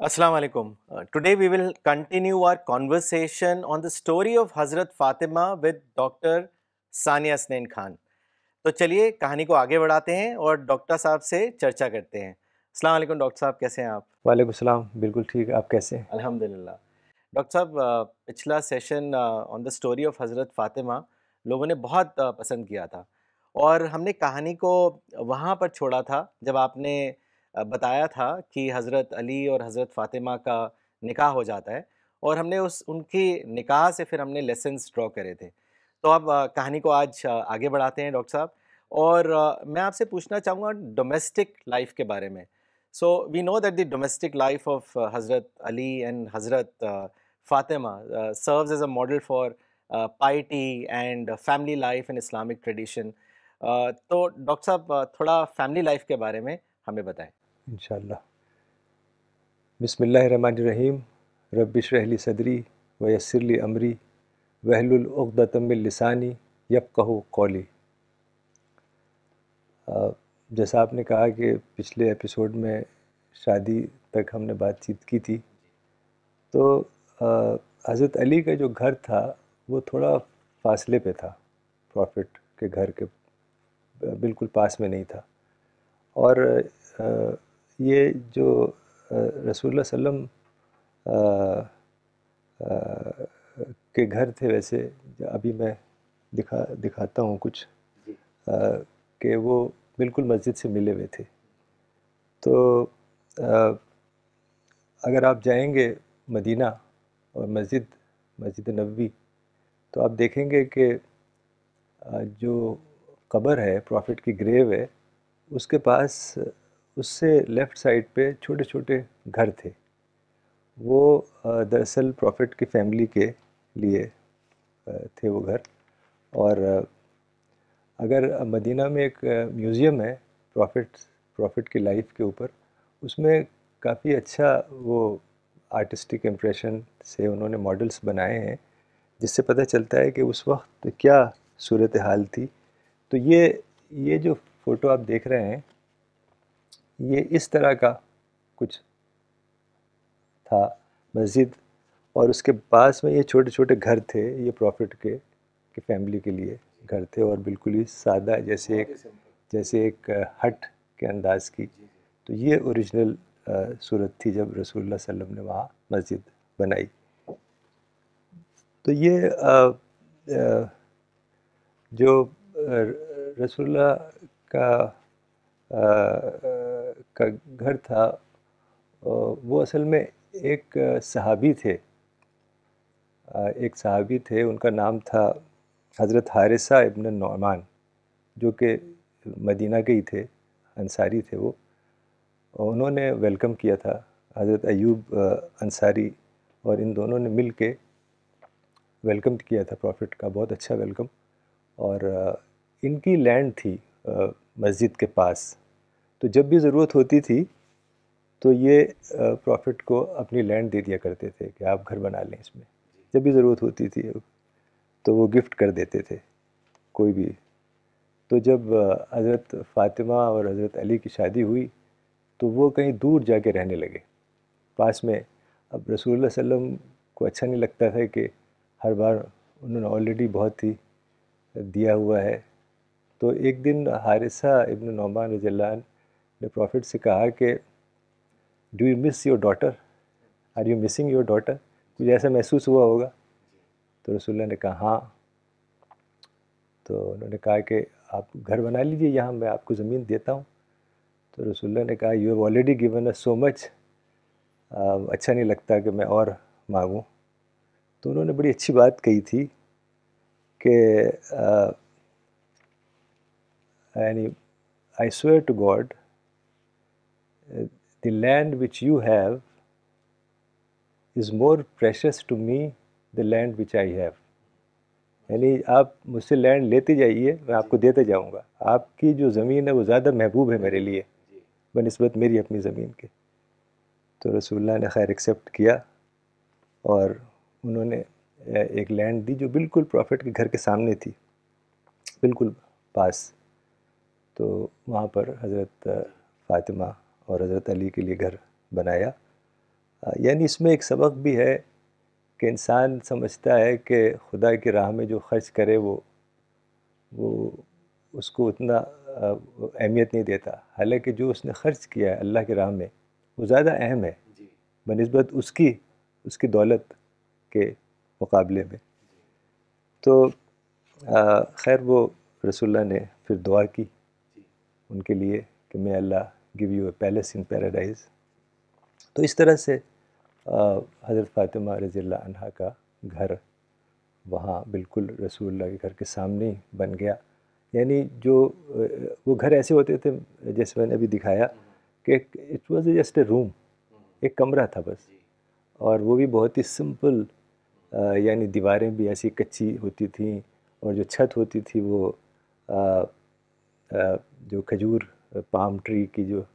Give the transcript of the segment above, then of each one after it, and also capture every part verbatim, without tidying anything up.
Assalamu alaikum. Uh, today we will continue our conversation on the story of Hazrat Fatima with Doctor Sania Asnain Khan. تو چلیے کہانی کو آگے بڑھاتے ہیں اور ڈاکٹر صاحب سے چرچا کرتے ہیں. السلام علیکم ڈاکٹر صاحب، کیسے ہیں آپ؟ وعلیکم السلام، بالکل ٹھیک. آپ کیسے ہیں؟ الحمدللہ. ڈاکٹر صاحب، پچھلا session on the story of حضرت فاطمہ لوگوں نے بہت پسند کیا تھا، اور ہم نے کہانی کو وہاں پر چھوڑا تھا جب آپ نے بتایا تھا کہ حضرت علی اور حضرت فاطمہ کا نکاح ہو جاتا ہے، اور ہم نے اس ان کی نکاح سے پھر ہم نے لیسنز ڈرا کرے تھے. تو اب کہانی کو آج آگے بڑھاتے ہیں ڈاکٹر صاحب، اور میں آپ سے پوچھنا چاہوں گا ڈومیسٹک لائف کے بارے میں. So we know that the domestic life of uh, Hazrat Ali and Hazrat uh, Fatima uh, serves as a model for uh, piety and uh, family life and Islamic tradition. Uh, تو doctor صاحب تھوڑا family life کے بارے میں ہمیں بتائیں. انشاءاللہ. بسم اللہ الرحمن الرحیم. رب اشرح لی صدری ویسر لی امری واحلل عقدۃ من لسانی یفقہوا قولی. جیسا آپ نے کہا کہ پچھلے ایپیسوڈ میں شادی تک ہم نے بات چیت کی تھی، تو حضرت علی کا جو گھر تھا وہ تھوڑا فاصلے پہ تھا، پروفٹ کے گھر کے بالکل پاس میں نہیں تھا. اور یہ جو رسول اللہ صلی اللہ علیہ وسلم کے گھر تھے، ویسے ابھی میں دکھا دکھاتا ہوں کچھ، کہ وہ بالکل مسجد سے ملے ہوئے تھے. تو اگر آپ جائیں گے مدینہ اور مسجد مسجد نبوی، تو آپ دیکھیں گے کہ جو قبر ہے، پروفٹ کی گریو ہے، اس کے پاس اس سے لیفٹ سائڈ پہ چھوٹے چھوٹے گھر تھے. وہ دراصل پروفٹ کی فیملی کے لیے تھے وہ گھر. اور اگر مدینہ میں ایک میوزیم ہے پروفٹ پروفٹ کی لائف کے اوپر، اس میں کافی اچھا وہ آرٹسٹک امپریشن سے انہوں نے ماڈلز بنائے ہیں، جس سے پتہ چلتا ہے کہ اس وقت کیا صورتحال تھی. تو یہ یہ جو فوٹو آپ دیکھ رہے ہیں، یہ اس طرح کا کچھ تھا مسجد، اور اس کے پاس میں یہ چھوٹے چھوٹے گھر تھے. یہ پروفٹ کے کی فیملی کے لیے گھر تھے، اور بالکل ہی سادہ، جیسے ایک جیسے ایک ہٹ کے انداز کی. تو یہ اوریجنل صورت تھی جب رسول اللہ صلی اللہ علیہ وسلم نے وہاں مسجد بنائی. تو یہ جو رسول اللہ کا کا گھر تھا، وہ اصل میں ایک صحابی تھے ایک صحابی تھے ان کا نام تھا حضرت حارثہ ابن نعمان، جو کہ مدینہ کے ہی تھے، انصاری تھے وہ. اور انہوں نے ویلکم کیا تھا حضرت ایوب انصاری، اور ان دونوں نے مل کے ویلکم کیا تھا پروفٹ کا، بہت اچھا ویلکم. اور ان کی لینڈ تھی مسجد کے پاس، تو جب بھی ضرورت ہوتی تھی تو یہ پروفٹ کو اپنی لینڈ دے دیا کرتے تھے کہ آپ گھر بنا لیں اس میں. جب بھی ضرورت ہوتی تھی تو وہ گفٹ کر دیتے تھے کوئی بھی. تو جب حضرت فاطمہ اور حضرت علی کی شادی ہوئی تو وہ کہیں دور جا کے رہنے لگے، پاس میں. اب رسول اللہ صلی اللہ علیہ وسلم کو اچھا نہیں لگتا تھا کہ ہر بار انہوں نے آلریڈی بہت ہی دیا ہوا ہے. تو ایک دن حارثہ ابن نعمان رضی اللہ عنہ نے پروفٹ سے کہا کہ do you miss your daughter are you missing your daughter کچھ ایسا محسوس ہوا ہوگا. تو رسول اللہ نے کہا ہاں. تو انہوں نے کہا کہ آپ گھر بنا لیجئے یہاں، میں آپ کو زمین دیتا ہوں. تو رسول اللہ نے کہا you have already given us so much, اچھا نہیں لگتا کہ میں اور مانگوں. تو انہوں نے بڑی اچھی بات کہی تھی کہ یعنی I swear to God the land which you have is more precious to me the land which I have. یعنی آپ مجھ سے لینڈ لیتے جائیے، میں آپ کو دیتے جاؤں گا. آپ کی جو زمین ہے وہ زیادہ محبوب ہے میرے لیے بنسبت میری اپنی زمین کے. تو رسول اللہ نے خیر ایکسیپٹ کیا، اور انہوں نے ایک لینڈ دی جو بالکل پروفٹ کے گھر کے سامنے تھی، بالکل پاس. تو وہاں پر حضرت فاطمہ اور حضرت علی کے لیے گھر بنایا. یعنی اس میں ایک سبق بھی ہے کہ انسان سمجھتا ہے کہ خدا کی راہ میں جو خرچ کرے وہ وہ اس کو اتنا اہمیت نہیں دیتا، حالانکہ جو اس نے خرچ کیا ہے اللہ کی راہ میں وہ زیادہ اہم ہے بنسبت اس کی اس کی دولت کے مقابلے میں. تو خیر وہ رسول اللہ نے پھر دعا کی ان کے لیے کہ میں اللہ gave you a palace in paradise. تو اس طرح سے حضرت فاطمہ رضی اللہ عنہا کا گھر وہاں بالکل رسول اللہ کے گھر کے سامنے ہی بن گیا. یعنی جو وہ گھر ایسے ہوتے تھے جیسے میں نے ابھی دکھایا کہ it was just a room, ایک کمرہ تھا بس، اور وہ بھی بہت ہی سمپل، یعنی دیواریں بھی ایسی کچی ہوتی تھیں، اور جو چھت ہوتی تھی وہ جو کھجور پام ٹری کی جو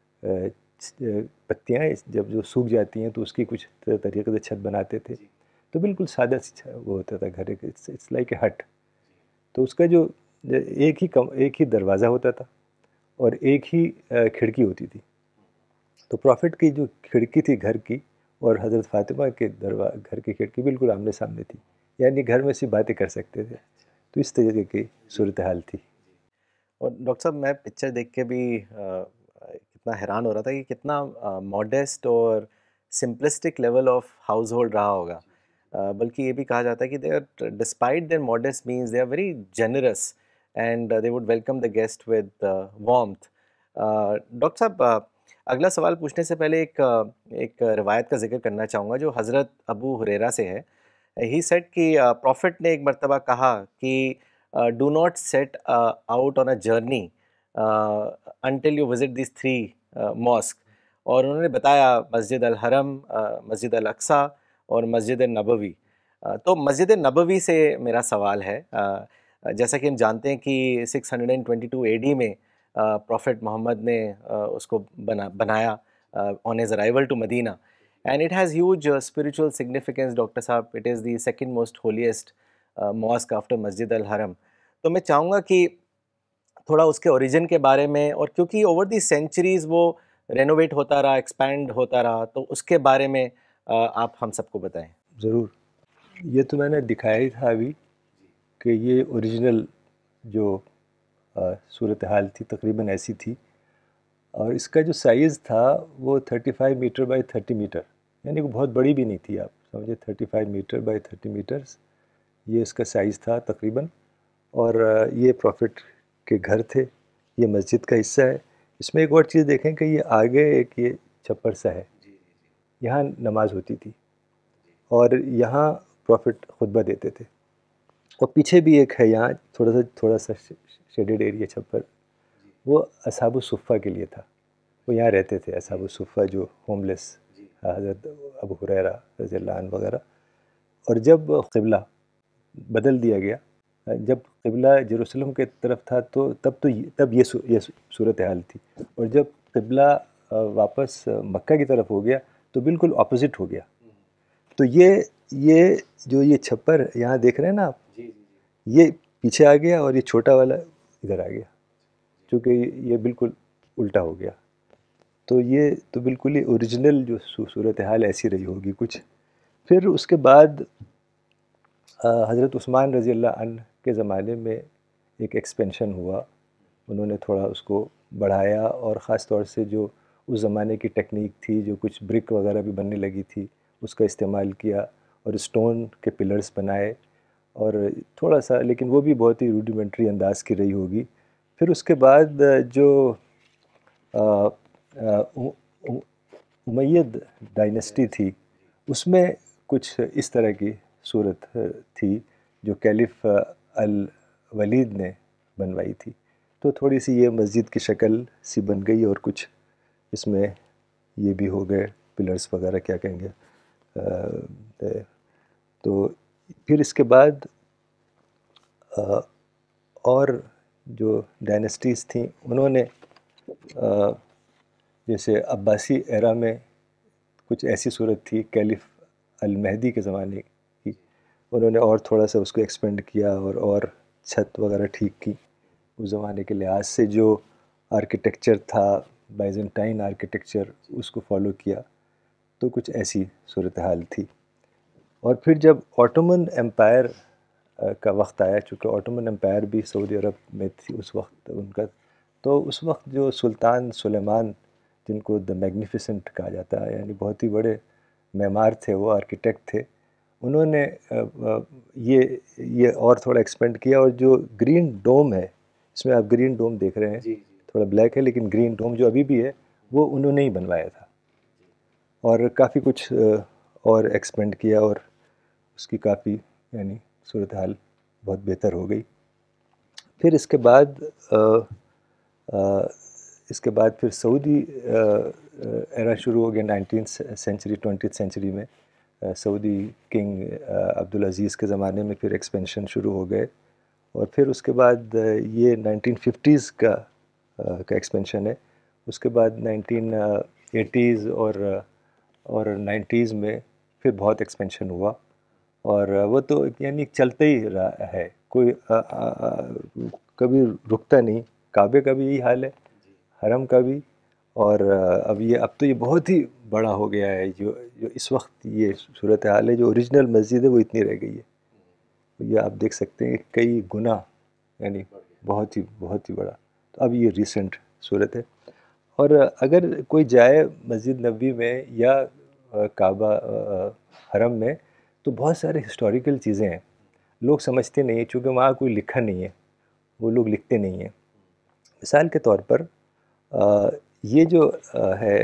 پتیاں جب جو سوکھ جاتی ہیں تو اس کی کچھ طریقے سے چھت بناتے تھے. تو بالکل سادہ سی وہ ہوتا تھا گھر، اٹس لائک اے ہٹ. تو اس کا جو ایک ہی کم ایک ہی دروازہ ہوتا تھا اور ایک ہی کھڑکی ہوتی تھی. تو پروفٹ کی جو کھڑکی تھی گھر کی اور حضرت فاطمہ کے دروا گھر کی کھڑکی بالکل آمنے سامنے تھی، یعنی گھر میں سے باتیں کر سکتے تھے. تو اس طریقے کی صورتحال تھی. اور ڈاکٹر صاحب میں پکچر دیکھ کے بھی کتنا حیران ہو رہا تھا کہ کتنا ماڈیسٹ اور simplistic level of household رہا ہوگا. بلکہ یہ بھی کہا جاتا ہے کہ they are despite their modest means they are very generous and they would welcome the guest with warmth. Doctor صاحب اگلا سوال پوچھنے سے پہلے ایک ایک روایت کا ذکر کرنا چاہوں گا جو حضرت ابو ہریرہ سے ہے. ہی سیڈ کہ پروفٹ نے ایک مرتبہ کہا کہ do not set out on a journey until you visit these three mosques. اور انہوں نے بتایا مسجد الحرم، مسجد الاقصیٰ اور مسجد نبوی. تو مسجد نبوی سے میرا سوال ہے. جیسا کہ ہم جانتے ہیں کہ six hundred and twenty two A D میں پروفٹ محمد نے اس کو بنا بنایا on his arrival to Medina, and it has huge spiritual significance. Doctor صاحب it is the second most holiest mosque after Masjid al Haram. تو میں چاہوں گا کہ تھوڑا اس کے اوریجن کے بارے میں، اور کیونکہ اوور دی سینچریز وہ رینوویٹ ہوتا رہا، ایکسپینڈ ہوتا رہا، تو اس کے بارے میں آپ ہم سب کو بتائیں. ضرور. یہ تو میں نے دکھایا ہی تھا ابھی کہ یہ اوریجنل جو صورتحال تھی تقریباً ایسی تھی، اور اس کا جو سائز تھا وہ thirty five metre by thirty metre, یعنی وہ بہت بڑی بھی نہیں تھی. آپ سمجھے thirty five metre by thirty metres یہ اس کا سائز تھا تقریباً. اور یہ پروفٹ کے گھر تھے، یہ مسجد کا حصہ ہے. اس میں ایک اور چیز دیکھیں کہ یہ آگے ایک یہ چھپر سا ہے، یہاں نماز ہوتی تھی اور یہاں پروفٹ خطبہ دیتے تھے. اور پیچھے بھی ایک ہے یہاں تھوڑا سا تھوڑا سا شیڈڈ ایریا چھپر، وہ اصحاب الصفہ کے لیے تھا. وہ یہاں رہتے تھے اصحاب الصفہ جو ہوم لیس، حضرت ابو ہریرہ رضی اللہ عنہ وغیرہ. اور جب قبلہ بدل دیا گیا، جب قبلہ جیروسلم کے طرف تھا تو تب تو تب یہ یہ صورتحال تھی، اور جب قبلہ واپس مکہ کی طرف ہو گیا تو بالکل اپوزٹ ہو گیا. تو یہ یہ جو یہ چھپر یہاں دیکھ رہے ہیں نا آپ، یہ پیچھے آ گیا اور یہ چھوٹا والا ادھر آ گیا، چونکہ یہ بالکل الٹا ہو گیا. تو یہ تو بالکل ہی اوریجنل جو صورتحال ایسی رہی ہوگی کچھ. پھر اس کے بعد حضرت عثمان رضی اللہ عنہ کے زمانے میں ایک ایکسپینشن ہوا، انہوں نے تھوڑا اس کو بڑھایا، اور خاص طور سے جو اس زمانے کی ٹیکنیک تھی، جو کچھ برک وغیرہ بھی بننے لگی تھی، اس کا استعمال کیا اور اسٹون کے پلرز بنائے، اور تھوڑا سا، لیکن وہ بھی بہت ہی روڈیمنٹری انداز کی رہی ہوگی. پھر اس کے بعد جو امید ڈائنسٹی تھی اس میں کچھ اس طرح کی صورت تھی جو کیلف الولید نے بنوائی تھی. تو تھوڑی سی یہ مسجد کی شکل سی بن گئی، اور کچھ اس میں یہ بھی ہو گئے پلرز وغیرہ کیا کہیں گے. تو پھر اس کے بعد اور جو ڈائنسٹیز تھیں انہوں نے جیسے عباسی ایرا میں کچھ ایسی صورت تھی کیلف المہدی کے زمانے کی، انہوں نے اور تھوڑا سا اس کو ایکسپینڈ کیا اور اور چھت وغیرہ ٹھیک کی. اس زمانے کے لحاظ سے جو آرکیٹیکچر تھا، بائزنٹائن آرکیٹیکچر، اس کو فالو کیا. تو کچھ ایسی صورتحال تھی. اور پھر جب آٹومن امپائر کا وقت آیا، چونکہ آٹومن امپائر بھی سعودی عرب میں تھی اس وقت ان کا، تو اس وقت جو سلطان سلیمان، جن کو دا میگنیفیسنٹ کہا جاتا ہے، یعنی بہت ہی بڑے معمار تھے، وہ آرکیٹیکٹ تھے، انہوں نے یہ یہ اور تھوڑا ایکسپینڈ کیا. اور جو گرین ڈوم ہے، اس میں آپ گرین ڈوم دیکھ رہے ہیں، تھوڑا بلیک ہے لیکن گرین ڈوم جو ابھی بھی ہے وہ انہوں نے ہی بنوایا تھا. اور کافی کچھ اور ایکسپینڈ کیا، اور اس کی کافی یعنی صورتحال بہت بہتر ہو گئی. پھر اس کے بعد آ, آ, اس کے بعد پھر سعودی ایرا شروع ہو گیا نائنٹینتھ سینچری ٹوینٹیتھ سینچری میں. سعودی کنگ عبدالعزیز کے زمانے میں پھر ایکسپینشن شروع ہو گئے. اور پھر اس کے بعد یہ نائنٹین ففٹیز کا کا ایکسپینشن ہے. اس کے بعد نائنٹین ایٹیز اور اور نائنٹیز میں پھر بہت ایکسپینشن ہوا. اور وہ تو یعنی چلتا ہی رہا ہے، کوئی آ, آ, آ, کبھی رکتا نہیں. کعبے کا بھی یہی حال ہے، حرم کا بھی. اور اب یہ اب تو یہ بہت ہی بڑا ہو گیا ہے. جو جو اس وقت یہ صورتحال ہے، جو اوریجنل مسجد ہے وہ اتنی رہ گئی ہے. یہ آپ دیکھ سکتے ہیں کئی گنا، یعنی بہت ہی بہت ہی بڑا. تو اب یہ ریسنٹ صورت ہے. اور اگر کوئی جائے مسجد نبوی میں یا کعبہ حرم میں، تو بہت سارے ہسٹوریکل چیزیں ہیں، لوگ سمجھتے نہیں ہیں، چونکہ وہاں کوئی لکھا نہیں ہے، وہ لوگ لکھتے نہیں ہیں. مثال کے طور پر یہ جو ہے،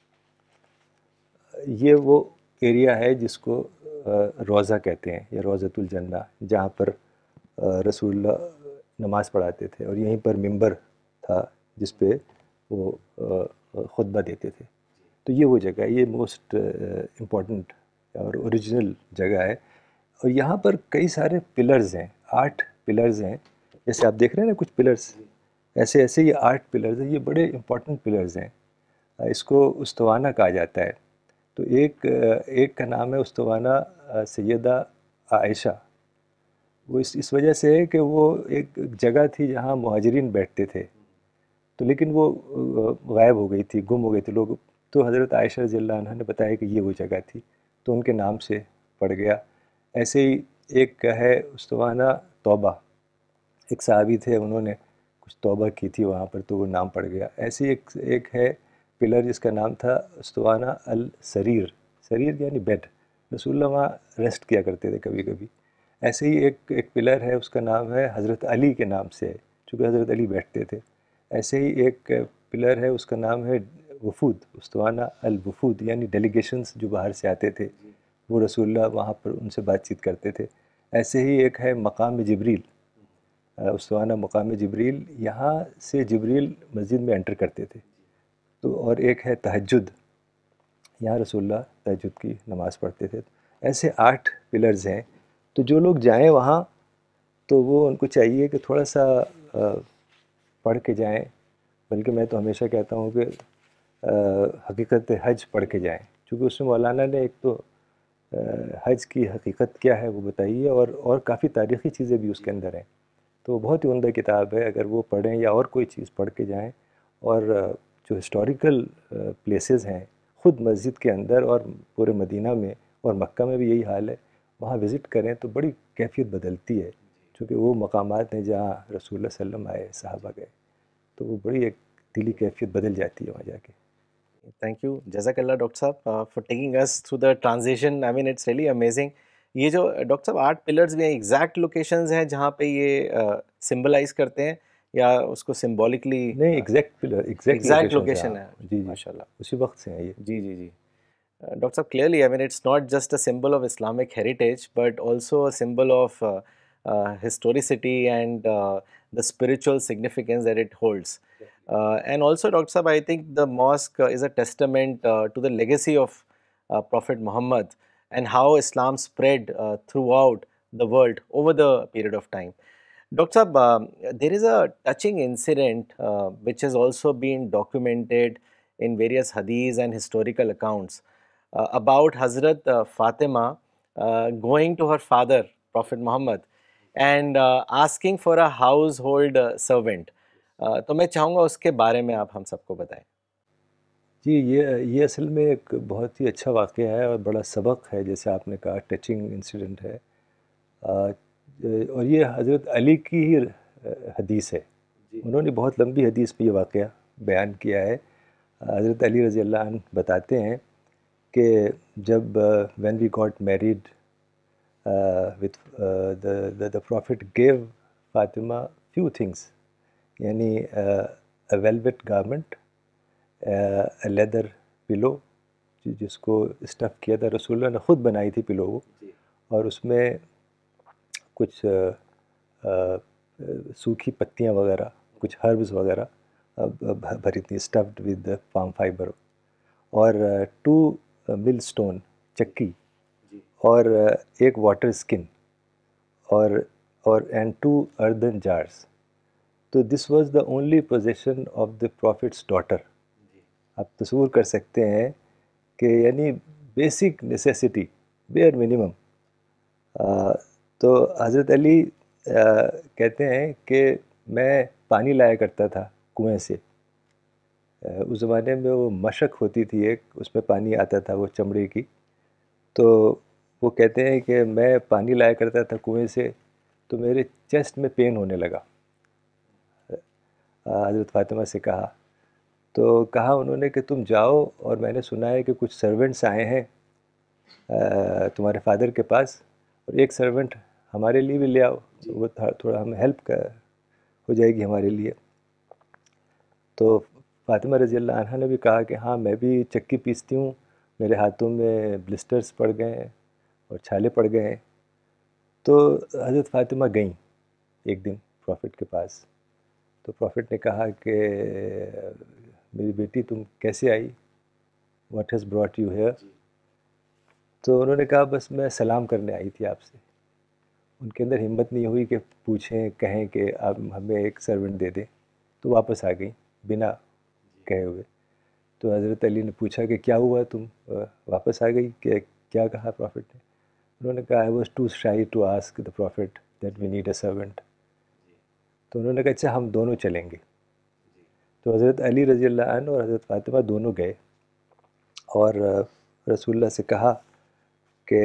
یہ وہ ایریا ہے جس کو روضہ کہتے ہیں، یا روضۃ الجنہ، جہاں پر رسول اللہ نماز پڑھاتے تھے، اور یہیں پر ممبر تھا جس پہ وہ خطبہ دیتے تھے. تو یہ وہ جگہ ہے، یہ موسٹ امپورٹنٹ اور اوریجنل جگہ ہے. اور یہاں پر کئی سارے پلرز ہیں، آٹھ پلرز ہیں. جیسے آپ دیکھ رہے ہیں نا کچھ پلرز، ایسے ایسے یہ آٹھ پلرز ہیں. یہ بڑے امپورٹنٹ پلرز ہیں. اس کو استوانہ کہا جاتا ہے. تو ایک ایک کا نام ہے استوانہ سیدہ عائشہ. وہ اس اس وجہ سے ہے کہ وہ ایک جگہ تھی جہاں مہاجرین بیٹھتے تھے، تو لیکن وہ غائب ہو گئی تھی، گم ہو گئی تھی. لوگ تو حضرت عائشہ رضی اللہ عنہ نے بتایا کہ یہ وہ جگہ تھی، تو ان کے نام سے پڑ گیا. ایسے ہی ایک ہے استوانہ توبہ، ایک صحابی تھے، انہوں نے کچھ توبہ کی تھی وہاں پر، تو وہ نام پڑ گیا. ایسے ہی ایک ایک ہے پلر جس کا نام تھا استوانہ السریر. سریر یعنی بیڈ، رسول اللہ وہاں ریسٹ کیا کرتے تھے کبھی کبھی. ایسے ہی ایک ایک پلر ہے، اس کا نام ہے حضرت علی کے نام سے ہے، چونکہ حضرت علی بیٹھتے تھے. ایسے ہی ایک پلر ہے، اس کا نام ہے وفود، استوانہ الوفود، یعنی ڈیلیگیشنز جو باہر سے آتے تھے، وہ رسول اللہ وہاں پر ان سے بات چیت کرتے تھے. ایسے ہی ایک ہے مقام جبریل، استوانہ مقام جبریل، یہاں سے جبریل مسجد میں انٹر کرتے تھے. تو اور ایک ہے تہجد، یہاں رسول اللہ تہجد کی نماز پڑھتے تھے. ایسے آٹھ پلرز ہیں. تو جو لوگ جائیں وہاں تو وہ ان کو چاہیے کہ تھوڑا سا پڑھ کے جائیں. بلکہ میں تو ہمیشہ کہتا ہوں کہ حقیقت حج پڑھ کے جائیں، چونکہ اس میں مولانا نے ایک تو حج کی حقیقت کیا ہے وہ بتائی ہے، اور اور کافی تاریخی چیزیں بھی اس کے اندر ہیں. تو بہت ہی عمدہ کتاب ہے، اگر وہ پڑھیں یا اور کوئی چیز پڑھ کے جائیں. اور جو ہسٹوریکل پلیسز ہیں خود مسجد کے اندر اور پورے مدینہ میں اور مکہ میں بھی یہی حال ہے، وہاں وزٹ کریں تو بڑی کیفیت بدلتی ہے، چونکہ وہ مقامات ہیں جہاں رسول اللہ صلی اللہ علیہ وسلم آئے، صحابہ گئے، تو وہ بڑی ایک دلی کیفیت بدل جاتی ہے وہاں جا کے. تھینک یو، جزاک اللہ ڈاکٹر صاحب for taking us through the transition. I mean it's really amazing. یہ جو ڈاکٹر صاحب آٹھ پلرز بھی ہیں، ایگزیکٹ لوکیشنز ہیں جہاں پہ یہ سمبلائز کرتے ہیں، یا اس کو سمبولکلی؟ نہیں، exact pillar, exact exact location location ہے. جی جی ماشاء اللہ. اسی وقت سے ہیں یہ. جی جی جی ڈاکٹر صاحب, clearly, I mean, it's not just a symbol of Islamic heritage, but also a symbol of uh, uh, historicity and uh, the spiritual significance that it holds. Uh, and also, Doctor Sahab, I think the mosque uh, is a testament uh, to the legacy of uh, Prophet Muhammad and how Islam spread uh, throughout the world over the period of time. Doctor Sahab, um, there is a touching incident uh, which has also been documented in various hadiths and historical accounts uh, about Hazrat uh, Fatima uh, going to her father, Prophet Muhammad, and uh, asking for a household uh, servant. Uh, تو میں چاہوں گا اس کے بارے میں آپ ہم سب کو بتائیں. جی یہ یہ اصل میں ایک بہت ہی اچھا واقعہ ہے اور بڑا سبق ہے، جیسے آپ نے کہا ٹچنگ انسیڈنٹ ہے، آ، اور یہ حضرت علی کی ہی حدیث ہے. انہوں نے بہت لمبی حدیث میں یہ واقعہ بیان کیا ہے. حضرت علی رضی اللہ عنہ بتاتے ہیں کہ جب when we got married with the prophet gave Fatima few things، یعنی a velvet garment، a leather pillow جس کو اسٹف کیا تھا، رسول اللہ نے خود بنائی تھی پلو وہ، اور اس میں کچھ سوکھی پتیاں وغیرہ، کچھ ہربز وغیرہ بھری تھی، اسٹفڈ ود پام فائبر، اور ٹو مل سٹون چکی، اور ایک واٹر اسکن، اور اور اینڈ ٹو اردن جارس. تو this was the only possession of the prophet's daughter. آپ تصور کر سکتے ہیں کہ یعنی بیسک نیسیسٹی، بیئر منیمم. تو حضرت علی کہتے ہیں کہ میں پانی لایا کرتا تھا کنویں سے. اس زمانے میں وہ مشق ہوتی تھی ایک، اس میں پانی آتا تھا وہ چمڑے کی. تو وہ کہتے ہیں کہ میں پانی لایا کرتا تھا کنویں سے، تو میرے چیسٹ میں پین ہونے لگا. حضرت فاطمہ سے کہا، تو کہا انہوں نے کہ تم جاؤ، اور میں نے سنا ہے کہ کچھ سرونٹس آئے ہیں تمہارے فادر کے پاس، اور ایک سرونٹ ہمارے لیے بھی لے آؤ، وہ تھوڑا ہمیں ہیلپ ہو جائے گی ہمارے لیے. تو فاطمہ رضی اللہ عنہ نے بھی کہا کہ ہاں میں بھی چکی پیستی ہوں، میرے ہاتھوں میں بلسٹرز پڑ گئے ہیں اور چھالے پڑ گئے ہیں. تو حضرت فاطمہ گئیں ایک دن پروفٹ کے پاس. تو پروفٹ نے کہا کہ میری بیٹی تم کیسے آئی، what has brought you here. تو انہوں نے کہا بس میں سلام کرنے آئی تھی آپ سے. ان کے اندر ہمت نہیں ہوئی کہ پوچھیں کہیں کہ آپ ہمیں ایک سرونٹ دے دیں، تو واپس آ گئیں بنا کہے ہوئے. تو حضرت علی نے پوچھا کہ کیا ہوا، تم واپس آ گئی، کہ کیا کہا پروفٹ نے. انہوں نے کہا I was too shy to ask the prophet that we need a servant. تو انہوں نے کہا اچھا ہم دونوں چلیں گے. تو حضرت علی رضی اللہ عنہ اور حضرت فاطمہ دونوں گئے، اور رسول اللہ سے کہا کہ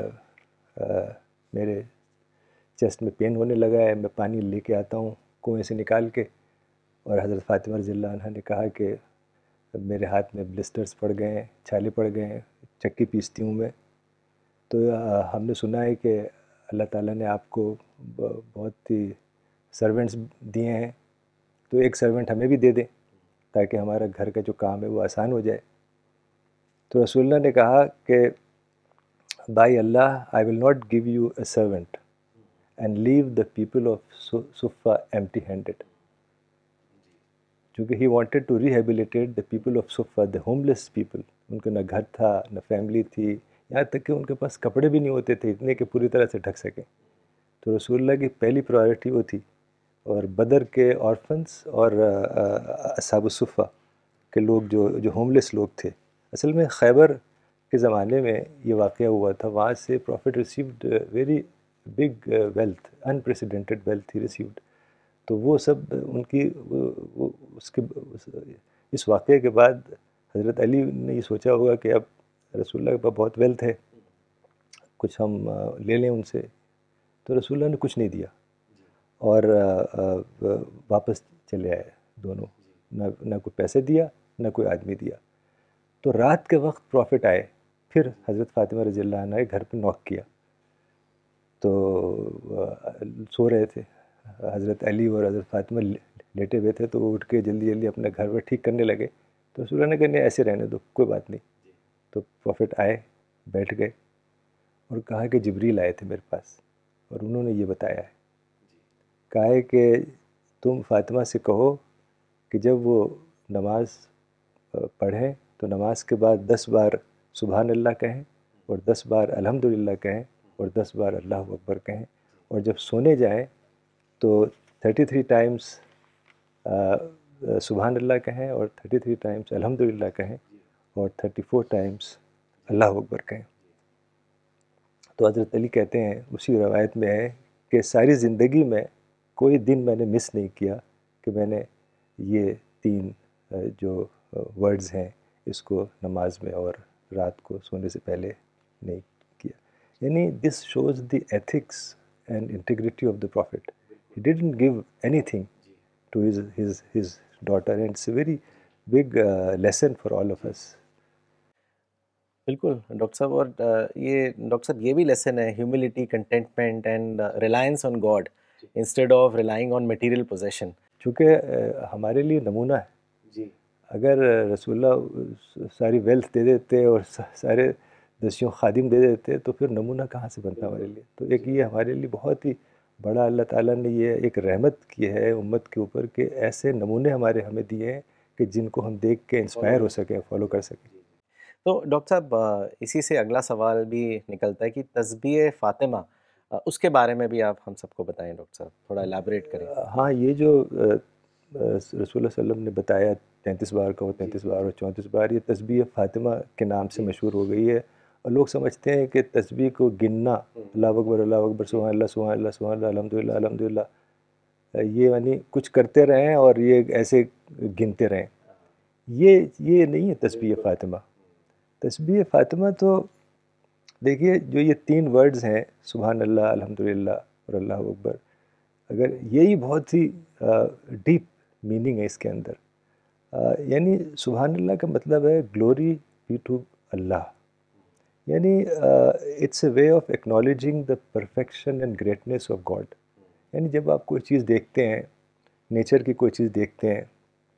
میرے چیسٹ میں پین ہونے لگا ہے، میں پانی لے کے آتا ہوں کنویں سے نکال کے. اور حضرت فاطمہ رضی اللہ عنہ نے کہا کہ میرے ہاتھ میں بلسٹرز پڑ گئے ہیں، چھالے پڑ گئے ہیں، چکی پیستی ہوں میں. تو ہم نے سنا ہے کہ اللہ تعالیٰ نے آپ کو بہت ہی سرونٹس دیے ہیں، تو ایک سرونٹ ہمیں بھی دے دیں تاکہ ہمارا گھر کا جو کام ہے وہ آسان ہو جائے. تو رسول اللہ نے کہا کہ بائی اللہ I will not give you a servant and leave the people of Suffa empty handed. کیونکہ he wanted to rehabilitate the people of Suffa, the homeless people. ان کو نہ گھر تھا نہ فیملی تھی، یہاں تک کہ ان کے پاس کپڑے بھی نہیں ہوتے تھے اتنے کہ پوری طرح سے ڈھک سکیں. تو رسول اللہ کی پہلی پرائرٹی وہ تھی. اور بدر کے آرفنس اور اصحاب الصفہ کے لوگ جو جو ہوم لیس لوگ تھے، اصل میں خیبر کے زمانے میں یہ واقعہ ہوا تھا. وہاں سے prophet received very big wealth, unprecedented wealth he received. تو وہ سب ان کی وہ اس کے اس واقعے کے بعد حضرت علی نے یہ سوچا ہوگا کہ اب رسول اللہ کے پاس بہت ویلتھ ہے، کچھ ہم لے لیں ان سے. تو رسول اللہ نے کچھ نہیں دیا اور واپس چلے آئے دونوں، نہ نہ کوئی پیسے دیا نہ کوئی آدمی دیا. تو رات کے وقت پروفٹ آئے، پھر حضرت فاطمہ رضی اللہ عنہ گھر پہ نوک کیا. تو سو رہے تھے حضرت علی اور حضرت فاطمہ لیٹے ہوئے تھے، تو وہ اٹھ کے جلدی جلدی اپنے گھر میں ٹھیک کرنے لگے. تو رسول اللہ نے کہا نہیں ایسے رہنے دو، کوئی بات نہیں. تو پروفٹ آئے، بیٹھ گئے اور کہا کہ جبریل آئے تھے میرے پاس اور انہوں نے یہ بتایا ہے، کہا ہے کہ تم فاطمہ سے کہو کہ جب وہ نماز پڑھیں تو نماز کے بعد دس بار سبحان اللہ کہیں، اور دس بار الحمدللہ کہیں، اور دس بار اللہ اکبر کہیں. اور جب سونے جائیں تو تھرٹی تھری ٹائمز سبحان اللہ کہیں، اور تھرٹی تھری ٹائمز الحمدللہ کہیں، اور تھرٹی فور ٹائمز اللہ اکبر کہیں. تو حضرت علی کہتے ہیں، اسی روایت میں ہے کہ ساری زندگی میں کوئی دن میں نے مس نہیں کیا کہ میں نے یہ تین جو ورڈز ہیں اس کو نماز میں اور رات کو سونے سے پہلے نہیں کیا. یعنی this shows the ethics and integrity of the prophet. He didn't give anything to his his his daughter and it's a very big lesson for all of us. بالکل ڈاکٹر صاحب. اور یہ ڈاکٹر صاحب یہ بھی lesson ہے humility, contentment and reliance on God instead of relying on material possession. چونکہ ہمارے لیے نمونہ ہے. جی. اگر رسول اللہ ساری ویلتھ دے دیتے اور سارے دسیوں خادم دے دیتے تو پھر نمونہ کہاں سے بنتا ہمارے لیے. تو ایک یہ ہمارے لیے بہت ہی بڑا اللہ تعالیٰ نے یہ ایک رحمت کی ہے امت کے اوپر کہ ایسے نمونے ہمارے ہمیں دیے ہیں کہ جن کو ہم دیکھ کے انسپائر ہو سکیں, فالو کر سکیں. تو ڈاکٹر صاحب اسی سے اگلا سوال بھی نکلتا ہے کہ تسبیح فاطمہ, اس کے بارے میں بھی آپ ہم سب کو بتائیں ڈاکٹر صاحب, تھوڑا الیبوریٹ کریں. ہاں, یہ جو رسول اللہ صلی اللہ علیہ وسلم نے بتایا تینتیس بار کا وہ تینتیس بار اور چونتیس بار, یہ تسبیح فاطمہ کے نام سے مشہور ہو گئی ہے. اور لوگ سمجھتے ہیں کہ تسبیح کو گننا, اللہ اکبر اللہ اکبر سبحان اللہ سبحان اللہ سبحان اللہ الحمد للہ الحمد للہ, یہ یعنی کچھ کرتے رہیں اور یہ ایسے گنتے رہیں. یہ یہ نہیں ہے تسبیح فاطمہ. تسبیح فاطمہ تو دیکھیے جو یہ تین ورڈز ہیں سبحان اللہ الحمد للہ اور اللہ اکبر, اگر یہی بہت ہی ڈیپ میننگ ہے اس کے اندر. یعنی سبحان اللہ کا مطلب ہے گلوری بی ٹو اللہ. یعنی it's a way of acknowledging the perfection and greatness of God. یعنی جب آپ کوئی چیز دیکھتے ہیں, نیچر کی کوئی چیز دیکھتے ہیں,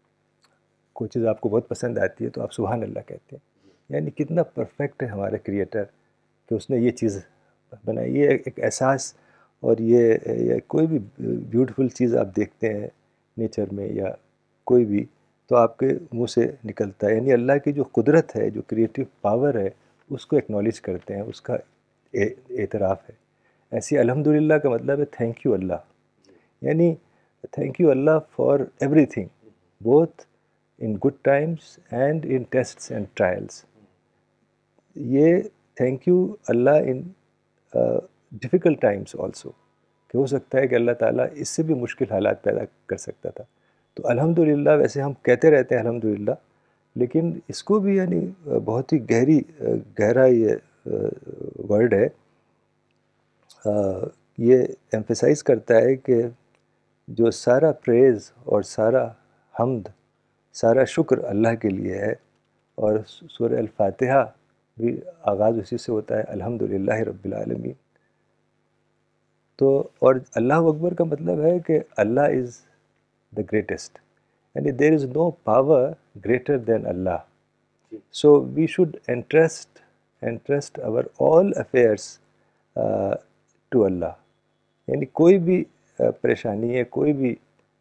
کوئی چیز آپ کو بہت پسند آتی ہے تو آپ سبحان اللہ کہتے ہیں. یعنی کتنا پرفیکٹ ہے ہمارا کریٹر کہ اس نے یہ چیز بنائی. یہ ایک احساس, اور یہ کوئی بھی بیوٹیفل چیز آپ دیکھتے ہیں نیچر میں یا کوئی بھی, تو آپ کے منہ سے نکلتا ہے. یعنی اللہ کی جو قدرت ہے, جو کریٹیو پاور ہے, اس کو ایکنالج کرتے ہیں, اس کا اعتراف ہے. ایسی الحمدللہ کا مطلب ہے تھینک یو اللہ. یعنی تھینک یو اللہ for everything, both in good times and in tests and trials. یہ تھینک یو اللہ ان ڈیفیکلٹ ٹائمس آلسو, کہ ہو سکتا ہے کہ اللہ تعالیٰ اس سے بھی مشکل حالات پیدا کر سکتا تھا. تو الحمدللہ ویسے ہم کہتے رہتے ہیں الحمدللہ, لیکن اس کو بھی یعنی بہت ہی گہری گہرا یہ ورڈ ہے. یہ ایمفیسائز کرتا ہے کہ جو سارا پریز اور سارا حمد, سارا شکر اللہ کے لیے ہے. اور سورہ الفاتحہ بھی آغاز اسی سے ہوتا ہے الحمدللہ رب العالمین. تو اور اللہ اکبر کا مطلب ہے کہ اللہ از دا گریٹسٹ. یعنی there is no power greater than اللہ. So we should entrust entrust our all affairs to اللہ. یعنی کوئی بھی پریشانی ہے, کوئی بھی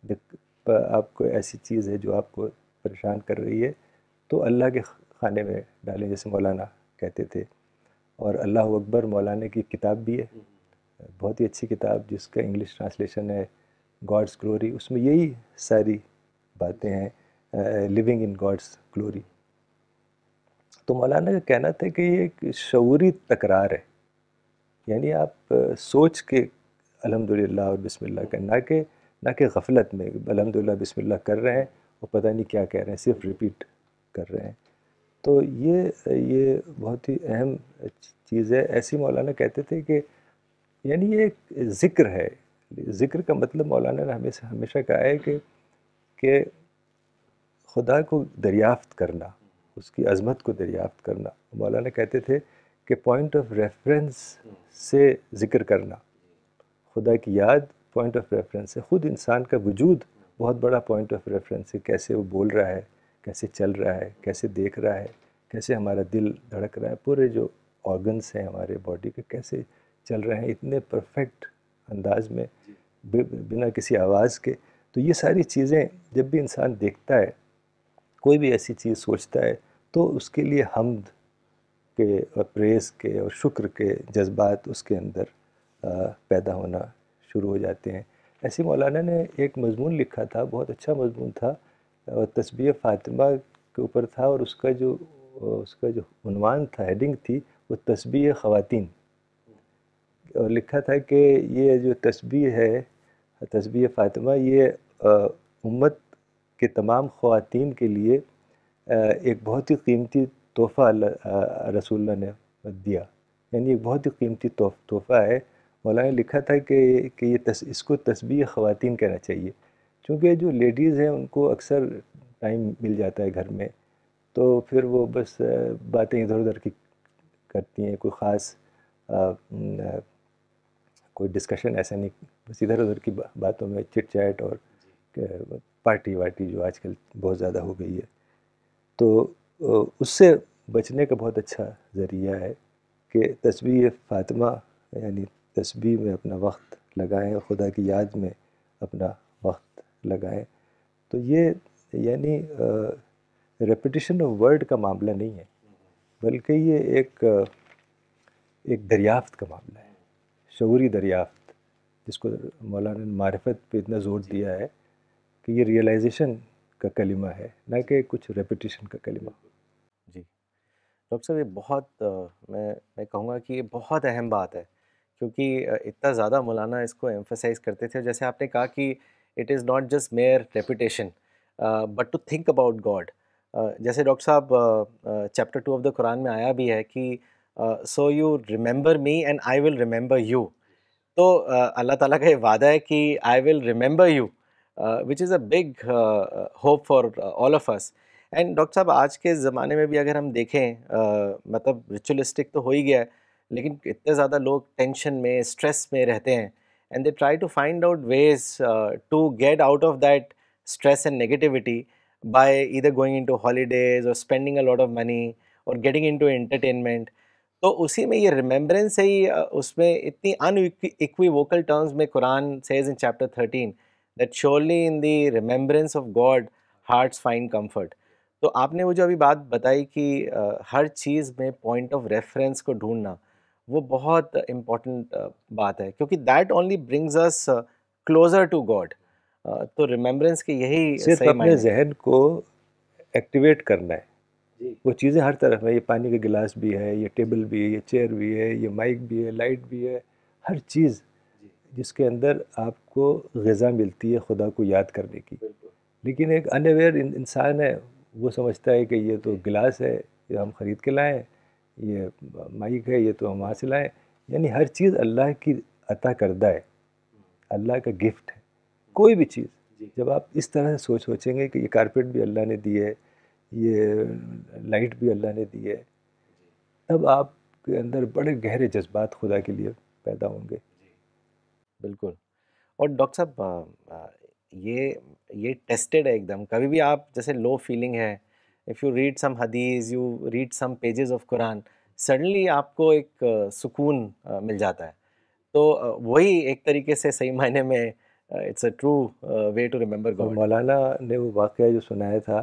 آپ کو ایسی چیز ہے جو آپ کو پریشان کر رہی ہے, تو اللہ کے خانے میں ڈالیں, جیسے مولانا کہتے تھے. اور اللہ اکبر مولانا کی کتاب بھی ہے, بہت ہی اچھی کتاب, جس کا انگلش ٹرانسلیشن ہے گاڈس گلوری. اس میں یہی ساری باتیں ہیں, لیونگ ان گاڈس گلوری. تو مولانا کا کہنا تھا کہ یہ ایک شعوری تکرار ہے. یعنی آپ سوچ کے الحمدللہ اور بسم اللہ کرنا, کہ نہ کہ غفلت میں الحمدللہ بسم اللہ کر رہے ہیں اور پتہ نہیں کیا کہہ رہے ہیں, صرف ریپیٹ کر رہے ہیں. تو یہ یہ بہت ہی اہم چیز ہے. ایسی مولانا کہتے تھے کہ یعنی یہ ایک ذکر ہے. ذکر کا مطلب مولانا نے ہمیشہ ہمیشہ کہا ہے کہ کہ خدا کو دریافت کرنا, اس کی عظمت کو دریافت کرنا. مولانا کہتے تھے کہ پوائنٹ آف ریفرنس سے ذکر کرنا, خدا کی یاد پوائنٹ آف ریفرنس ہے. خود انسان کا وجود بہت بڑا پوائنٹ آف ریفرنس ہے. کیسے وہ بول رہا ہے, کیسے چل رہا ہے, کیسے دیکھ رہا ہے, کیسے ہمارا دل دھڑک رہا ہے, پورے جو آرگنس ہیں ہمارے باڈی کے کیسے چل رہے ہیں اتنے پرفیکٹ انداز میں بنا کسی آواز کے. تو یہ ساری چیزیں جب بھی انسان دیکھتا ہے, کوئی بھی ایسی چیز سوچتا ہے, تو اس کے لیے حمد کے اور پریز کے اور شکر کے جذبات اس کے اندر پیدا ہونا شروع ہو جاتے ہیں. ایسی مولانا نے ایک مضمون لکھا تھا, بہت اچھا مضمون تھا, تسبیح فاطمہ کے اوپر تھا, اور اس کا جو اس کا جو عنوان تھا, ہیڈنگ تھی, وہ تسبیح خواتین. اور لکھا تھا کہ یہ جو تسبیح ہے, تسبیح فاطمہ, یہ امت کے تمام خواتین کے لیے ایک بہت ہی قیمتی تحفہ اللہ رسول اللہ نے دیا، یعنی ایک بہت ہی قیمتی تحفہ ہے۔ مولانا نے لکھا تھا کہ کہ یہ تس اس کو تسبیح خواتین کہنا چاہیے، چونکہ جو لیڈیز ہیں ان کو اکثر ٹائم مل جاتا ہے گھر میں، تو پھر وہ بس باتیں ادھر ادھر کی کرتی ہیں، کوئی خاص کوئی ڈسکشن ایسا نہیں، بس ادھر ادھر کی باتوں میں چٹ چیٹ اور پارٹی وارٹی جو آج کل بہت زیادہ ہو گئی ہے۔ تو اس سے بچنے کا بہت اچھا ذریعہ ہے کہ تسبیح فاطمہ، یعنی تسبیح میں اپنا وقت لگائیں، خدا کی یاد میں اپنا وقت لگائیں۔ تو یہ یعنی ریپیٹیشن آف ورڈ کا معاملہ نہیں ہے، بلکہ یہ ایک ایک دریافت کا معاملہ ہے، شعوری دریافت، جس کو مولانا نے معرفت پہ اتنا زور دیا ہے کہ یہ ریئلائزیشن کا کلمہ ہے، نہ کہ کچھ ریپیٹیشن کا کلمہ۔ جی ڈاکٹر صاحب، یہ بہت میں میں کہوں گا کہ یہ بہت اہم بات ہے، کیونکہ اتنا زیادہ مولانا اس کو ایمفسائز کرتے تھے۔ جیسے آپ نے کہا کہ it is not just mere repetition but to think about God. جیسے ڈاکٹر صاحب chapter two of the Quran میں آیا بھی ہے کہ so you remember me and I will remember you. تو اللہ تعالیٰ کا یہ وعدہ ہے کہ I will remember you, which is a big hope for all of us. And doctor صاحب آج کے زمانے میں بھی اگر ہم دیکھیں، مطلب ریچولیسٹک تو ہو ہی گیا ہے، لیکن اتنے زیادہ لوگ ٹینشن میں، اسٹریس میں رہتے ہیں، and they try to find out ways to get out of that stress and negativity by either going into holidays اور spending a lot of money اور گیٹنگ ان ٹو انٹرٹینمنٹ۔ تو اسی میں یہ remembrance ہے ہی، اس میں اتنی ان ایکویوکل terms میں Quran says in chapter thirteen that surely in the remembrance of God hearts find comfort. تو آپ نے وہ جو ابھی بات بتائی کہ ہر چیز میں پوائنٹ آف ریفرنس کو ڈھونڈنا، وہ بہت امپورٹنٹ بات ہے، کیونکہ that only brings us closer to God. تو ریممبرنس کے یہی صرف صحیح اپنے معنی ذہن کو ایکٹیویٹ کرنا ہے، وہ چیزیں ہر طرف ہیں، یہ پانی کا گلاس بھی ہے، یہ ٹیبل بھی ہے، یہ چیئر بھی ہے، یہ مائک بھی ہے، لائٹ بھی ہے، ہر چیز جس کے اندر آپ کو غذا ملتی ہے خدا کو یاد کرنے کی۔ لیکن ایک ان اویئر انسان ہے، وہ سمجھتا ہے کہ یہ تو گلاس ہے، یہ ہم خرید کے لائیں، یہ مائک ہے، یہ تو ہم وہاں سے لائیں۔ یعنی ہر چیز اللہ کی عطا کردہ ہے، اللہ کا گفٹ ہے، کوئی بھی چیز۔ جب آپ اس طرح سے سوچ سوچیں گے کہ یہ کارپیٹ بھی اللہ نے دی ہے، یہ لائٹ بھی اللہ نے دی ہے، تب آپ کے اندر بڑے گہرے جذبات خدا کے لیے پیدا ہوں گے۔ بالکل۔ اور ڈاکٹر صاحب یہ یہ ٹیسٹڈ ہے ایک دم، کبھی بھی آپ جیسے لو فیلنگ ہے، اف یو ریڈ سم حدیث، you read some pages of Quran, suddenly آپ کو ایک سکون مل جاتا ہے۔ تو وہی ایک طریقے سے صحیح معنی میں it's a true way to remember اور گاڈ۔ مولانا نے وہ واقعہ جو سنایا تھا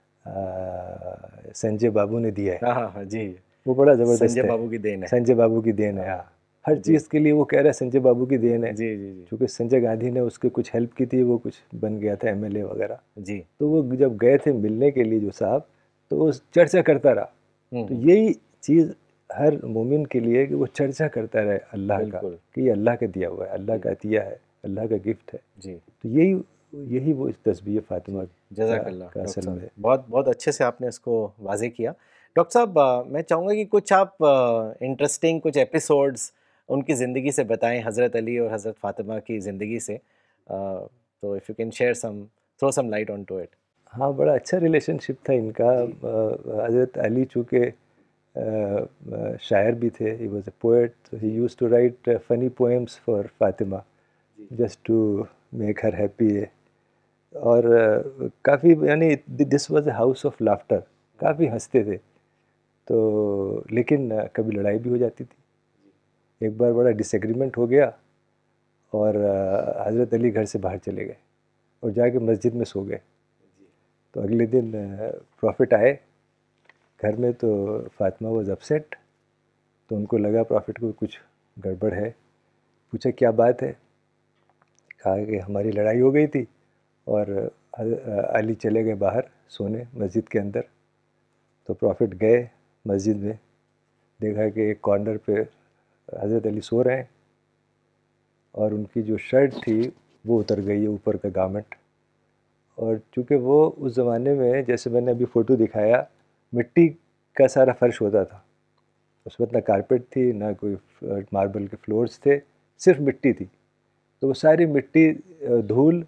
سنجے بابو نے دیا ہے، ہاں ہاں ہاں جی، وہ بڑا زبردست سنجے ہے۔ بابو کی دین ہے۔ سنجے بابو کی دین ہے، ہاں، ہر جی چیز کے لیے وہ کہہ رہا ہے سنجے بابو کی دین ہے، جی جی جی چونکہ سنجے گاندھی نے اس کے کچھ ہیلپ کی تھی، وہ کچھ بن گیا تھا ایم ایل اے وغیرہ۔ جی تو وہ جب گئے تھے ملنے کے لیے جو صاحب، تو وہ چرچا کرتا رہا۔ تو یہی چیز ہر مومن کے لیے کہ وہ چرچا کرتا رہے اللہ کا، بالکل کہ یہ اللہ کا دیا ہوا ہے، اللہ کا عطیہ ہے، اللہ کا گفٹ ہے۔ جی، تو یہی یہی وہ اس تسبیح فاطمہ جزاک کا اللہ کا ڈاکٹر اصل صاحب، میں۔ بہت بہت اچھے سے آپ نے اس کو واضح کیا۔ ڈاکٹر صاحب میں چاہوں گا کہ کچھ آپ انٹرسٹنگ کچھ ایپیسوڈز ان کی زندگی سے بتائیں، حضرت علی اور حضرت فاطمہ کی زندگی سے، تو if you can share some throw some light on to it. ہاں، بڑا اچھا ریلیشن شپ تھا ان کا۔ حضرت علی چونکہ شاعر بھی تھے، he was a poet, he used to write funny poems for Fatima just to make her happy. اور کافی یعنی this was a house of laughter, کافی ہنستے تھے۔ تو لیکن کبھی لڑائی بھی ہو جاتی تھی۔ ایک بار بڑا ڈس ایگریمنٹ ہو گیا اور حضرت علی گھر سے باہر چلے گئے اور جا کے مسجد میں سو گئے۔ تو اگلے دن پروفٹ آئے گھر میں، تو فاطمہ واز اپسیٹ، تو ان کو لگا پروفٹ کو کچھ گڑبڑ ہے۔ پوچھا کیا بات ہے؟ کہا کہ ہماری لڑائی ہو گئی تھی اور علی چلے گئے باہر سونے مسجد کے اندر۔ تو پروفٹ گئے مسجد میں، دیکھا کہ ایک کارنر پہ حضرت علی سو رہے ہیں اور ان کی جو شرٹ تھی وہ اتر گئی ہے، اوپر کا گارمنٹ، اور چونکہ وہ اس زمانے میں جیسے میں نے ابھی فوٹو دکھایا مٹی کا سارا فرش ہوتا تھا، اس وقت نہ کارپیٹ تھی نہ کوئی ماربل کے فلورز تھے، صرف مٹی تھی. تو وہ ساری مٹی دھول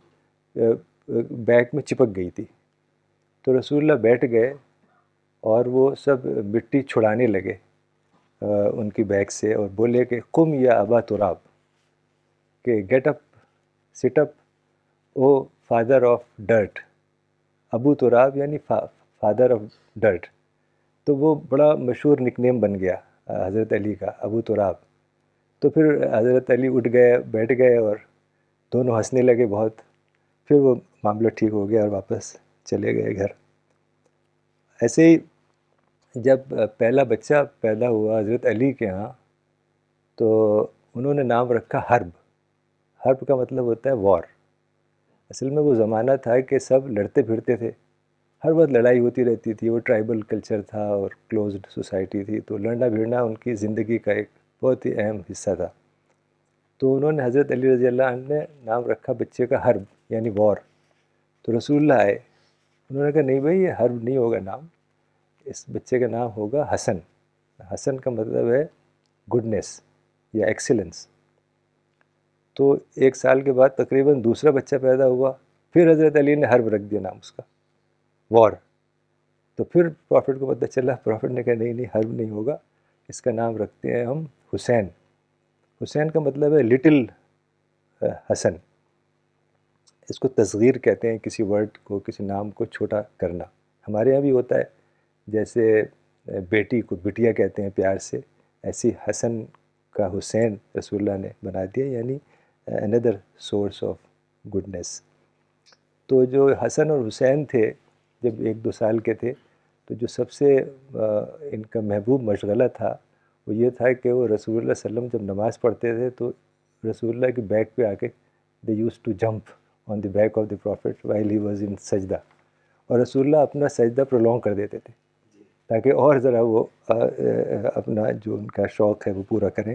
بیگ میں چپک گئی تھی. تو رسول اللہ بیٹھ گئے اور وہ سب مٹی چھڑانے لگے ان کی بیگ سے اور بولے کہ قم یا ابا تراب، کہ get up, sit up o father of dirt. Abu Turab یعنی فادر آف ڈرٹ. تو وہ بڑا مشہور نک نیم بن گیا حضرت علی کا، ابو تراب. تو پھر حضرت علی اٹھ گئے، بیٹھ گئے اور دونوں ہنسنے لگے بہت. پھر وہ معاملہ ٹھیک ہو گیا اور واپس چلے گئے گھر. ایسے ہی جب پہلا بچہ پیدا ہوا حضرت علی کے ہاں تو انہوں نے نام رکھا حرب. حرب کا مطلب ہوتا ہے وار. اصل میں وہ زمانہ تھا کہ سب لڑتے پھرتے تھے، ہر وقت لڑائی ہوتی رہتی تھی. وہ ٹرائبل کلچر تھا اور کلوزڈ سوسائٹی تھی، تو لڑنا بھیڑنا ان کی زندگی کا ایک بہت ہی اہم حصہ تھا. تو انہوں نے حضرت علی رضی اللہ عنہ نے نام رکھا بچے کا حرب یعنی وار. تو رسول اللہ آئے، انہوں نے کہا نہیں بھائی یہ حرب نہیں ہوگا نام، اس بچے کا نام ہوگا حسن. حسن کا مطلب ہے گڈنس یا ایکسیلنس. تو ایک سال کے بعد تقریباً دوسرا بچہ پیدا ہوا، پھر حضرت علی نے حرب رکھ دیا نام اس کا، وار. تو پھر پروفٹ کو پتہ چلا، پروفٹ نے کہا نہیں نہیں حرب نہیں ہوگا، اس کا نام رکھتے ہیں ہم حسین. حسین کا مطلب ہے لٹل حسن. اس کو تصغیر کہتے ہیں، کسی ورڈ کو، کسی نام کو چھوٹا کرنا. ہمارے یہاں بھی ہوتا ہے، جیسے بیٹی کو بٹیا کہتے ہیں پیار سے، ایسی حسن کا حسین رسول اللہ نے بنا دیا، یعنی اندر سورس آف گڈنس. تو جو حسن اور حسین تھے جب ایک دو سال کے تھے، تو جو سب سے ان کا محبوب مشغلہ تھا وہ یہ تھا کہ وہ رسول اللہ صلی اللہ علیہ وسلم جب نماز پڑھتے تھے تو رسول اللہ کی بیک پہ آ کے they used to jump on the back of the prophet while he was in سجدہ، اور رسول اللہ اپنا سجدہ پرولونگ کر دیتے تھے تاکہ اور ذرا وہ اپنا جو ان کا شوق ہے وہ پورا کریں.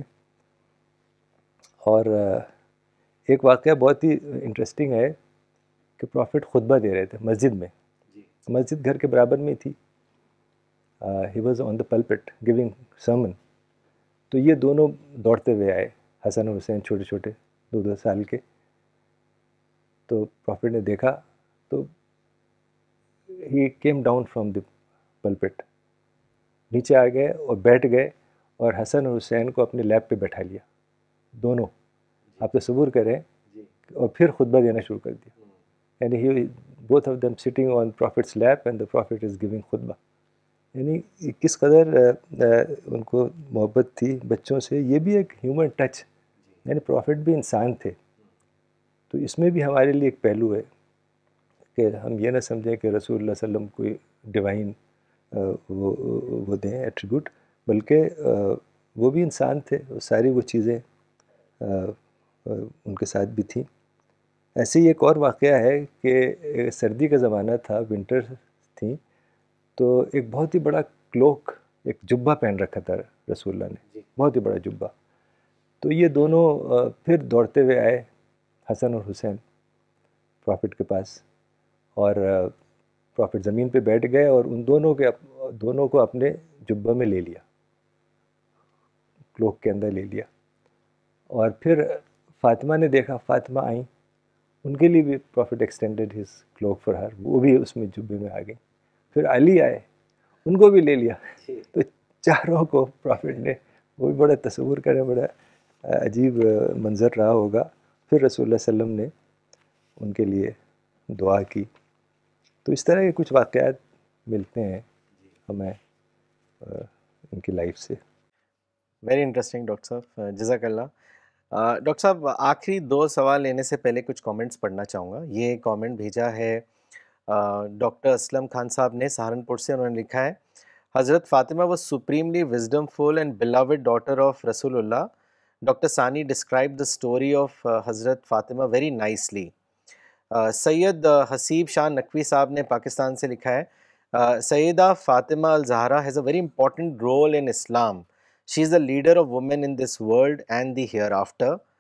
اور ایک واقعہ بہت ہی انٹرسٹنگ ہے کہ پروفٹ خطبہ دے رہے تھے مسجد میں، مسجد گھر کے برابر میں تھی. He was on the pulpit giving sermon. تو یہ دونوں دوڑتے ہوئے آئے، حسن اور حسین، چھوٹے چھوٹے دو دو سال کے. تو پروفٹ نے دیکھا تو he came down from the pulpit, نیچے آ گئے اور بیٹھ گئے اور حسن اور حسین کو اپنے لیپ پہ بیٹھا لیا دونوں. آپ تصور کریں، اور پھر خطبہ دینا شروع کر دیا. یعنی he both of them sitting on prophet's lap and the prophet is giving خطبہ. یعنی کس قدر ان کو محبت تھی بچوں سے. یہ بھی ایک ہیومن ٹچ، یعنی پروفٹ بھی انسان تھے. تو اس میں بھی ہمارے لیے ایک پہلو ہے کہ ہم یہ نہ سمجھیں کہ رسول اللہ صلی اللہ علیہ وسلم کوئی ڈیوائن وہ وہ دیں ایٹریبیوٹ، بلکہ وہ بھی انسان تھے، ساری وہ چیزیں ان کے ساتھ بھی تھیں. ایسے ہی ایک اور واقعہ ہے کہ سردی کا زمانہ تھا، ونٹر تھیں، تو ایک بہت ہی بڑا کلوک، ایک جبہ پہن رکھا تھا رسول اللہ نے، بہت ہی بڑا جبہ. تو یہ دونوں پھر دوڑتے ہوئے آئے حسن اور حسین پروفٹ کے پاس، اور پروفٹ زمین پہ بیٹھ گئے اور ان دونوں کے دونوں کو اپنے جبہ میں لے لیا، کلوک کے اندر لے لیا. اور پھر فاطمہ نے دیکھا، فاطمہ آئیں، ان کے لیے بھی prophet extended his cloak for her, وہ بھی اس میں جبے میں آ گئیں. پھر علی آئے، ان کو بھی لے لیا. تو چاروں کو پروفٹ نے، وہ بھی بڑا تصور کریں، بڑا عجیب منظر رہا ہوگا. پھر رسول اللہ صلی اللہ علیہ وسلم نے ان کے لیے دعا کی. تو اس طرح کے کچھ واقعات ملتے ہیں ہمیں ان کی لائف سے. ویری انٹرسٹنگ ڈاکٹر صاحب، جزاک اللہ. ڈاکٹر صاحب آخری دو سوال لینے سے پہلے کچھ کامنٹس پڑھنا چاہوں گا. یہ کامنٹ بھیجا ہے ڈاکٹر اسلم خان صاحب نے سہارنپور سے. انہوں نے لکھا ہے، حضرت Fatima was supremely wisdom full and beloved daughter of رسول اللہ. Doctor Sani describe the story of حضرت Fatima very nicely. Syed Haseeb Shah Naqvi صاحب نے پاکستان سے لکھا ہے، Sayyida Fatima al Zahra has a very important role in Islam. She is the leader of women in this world and the hereafter.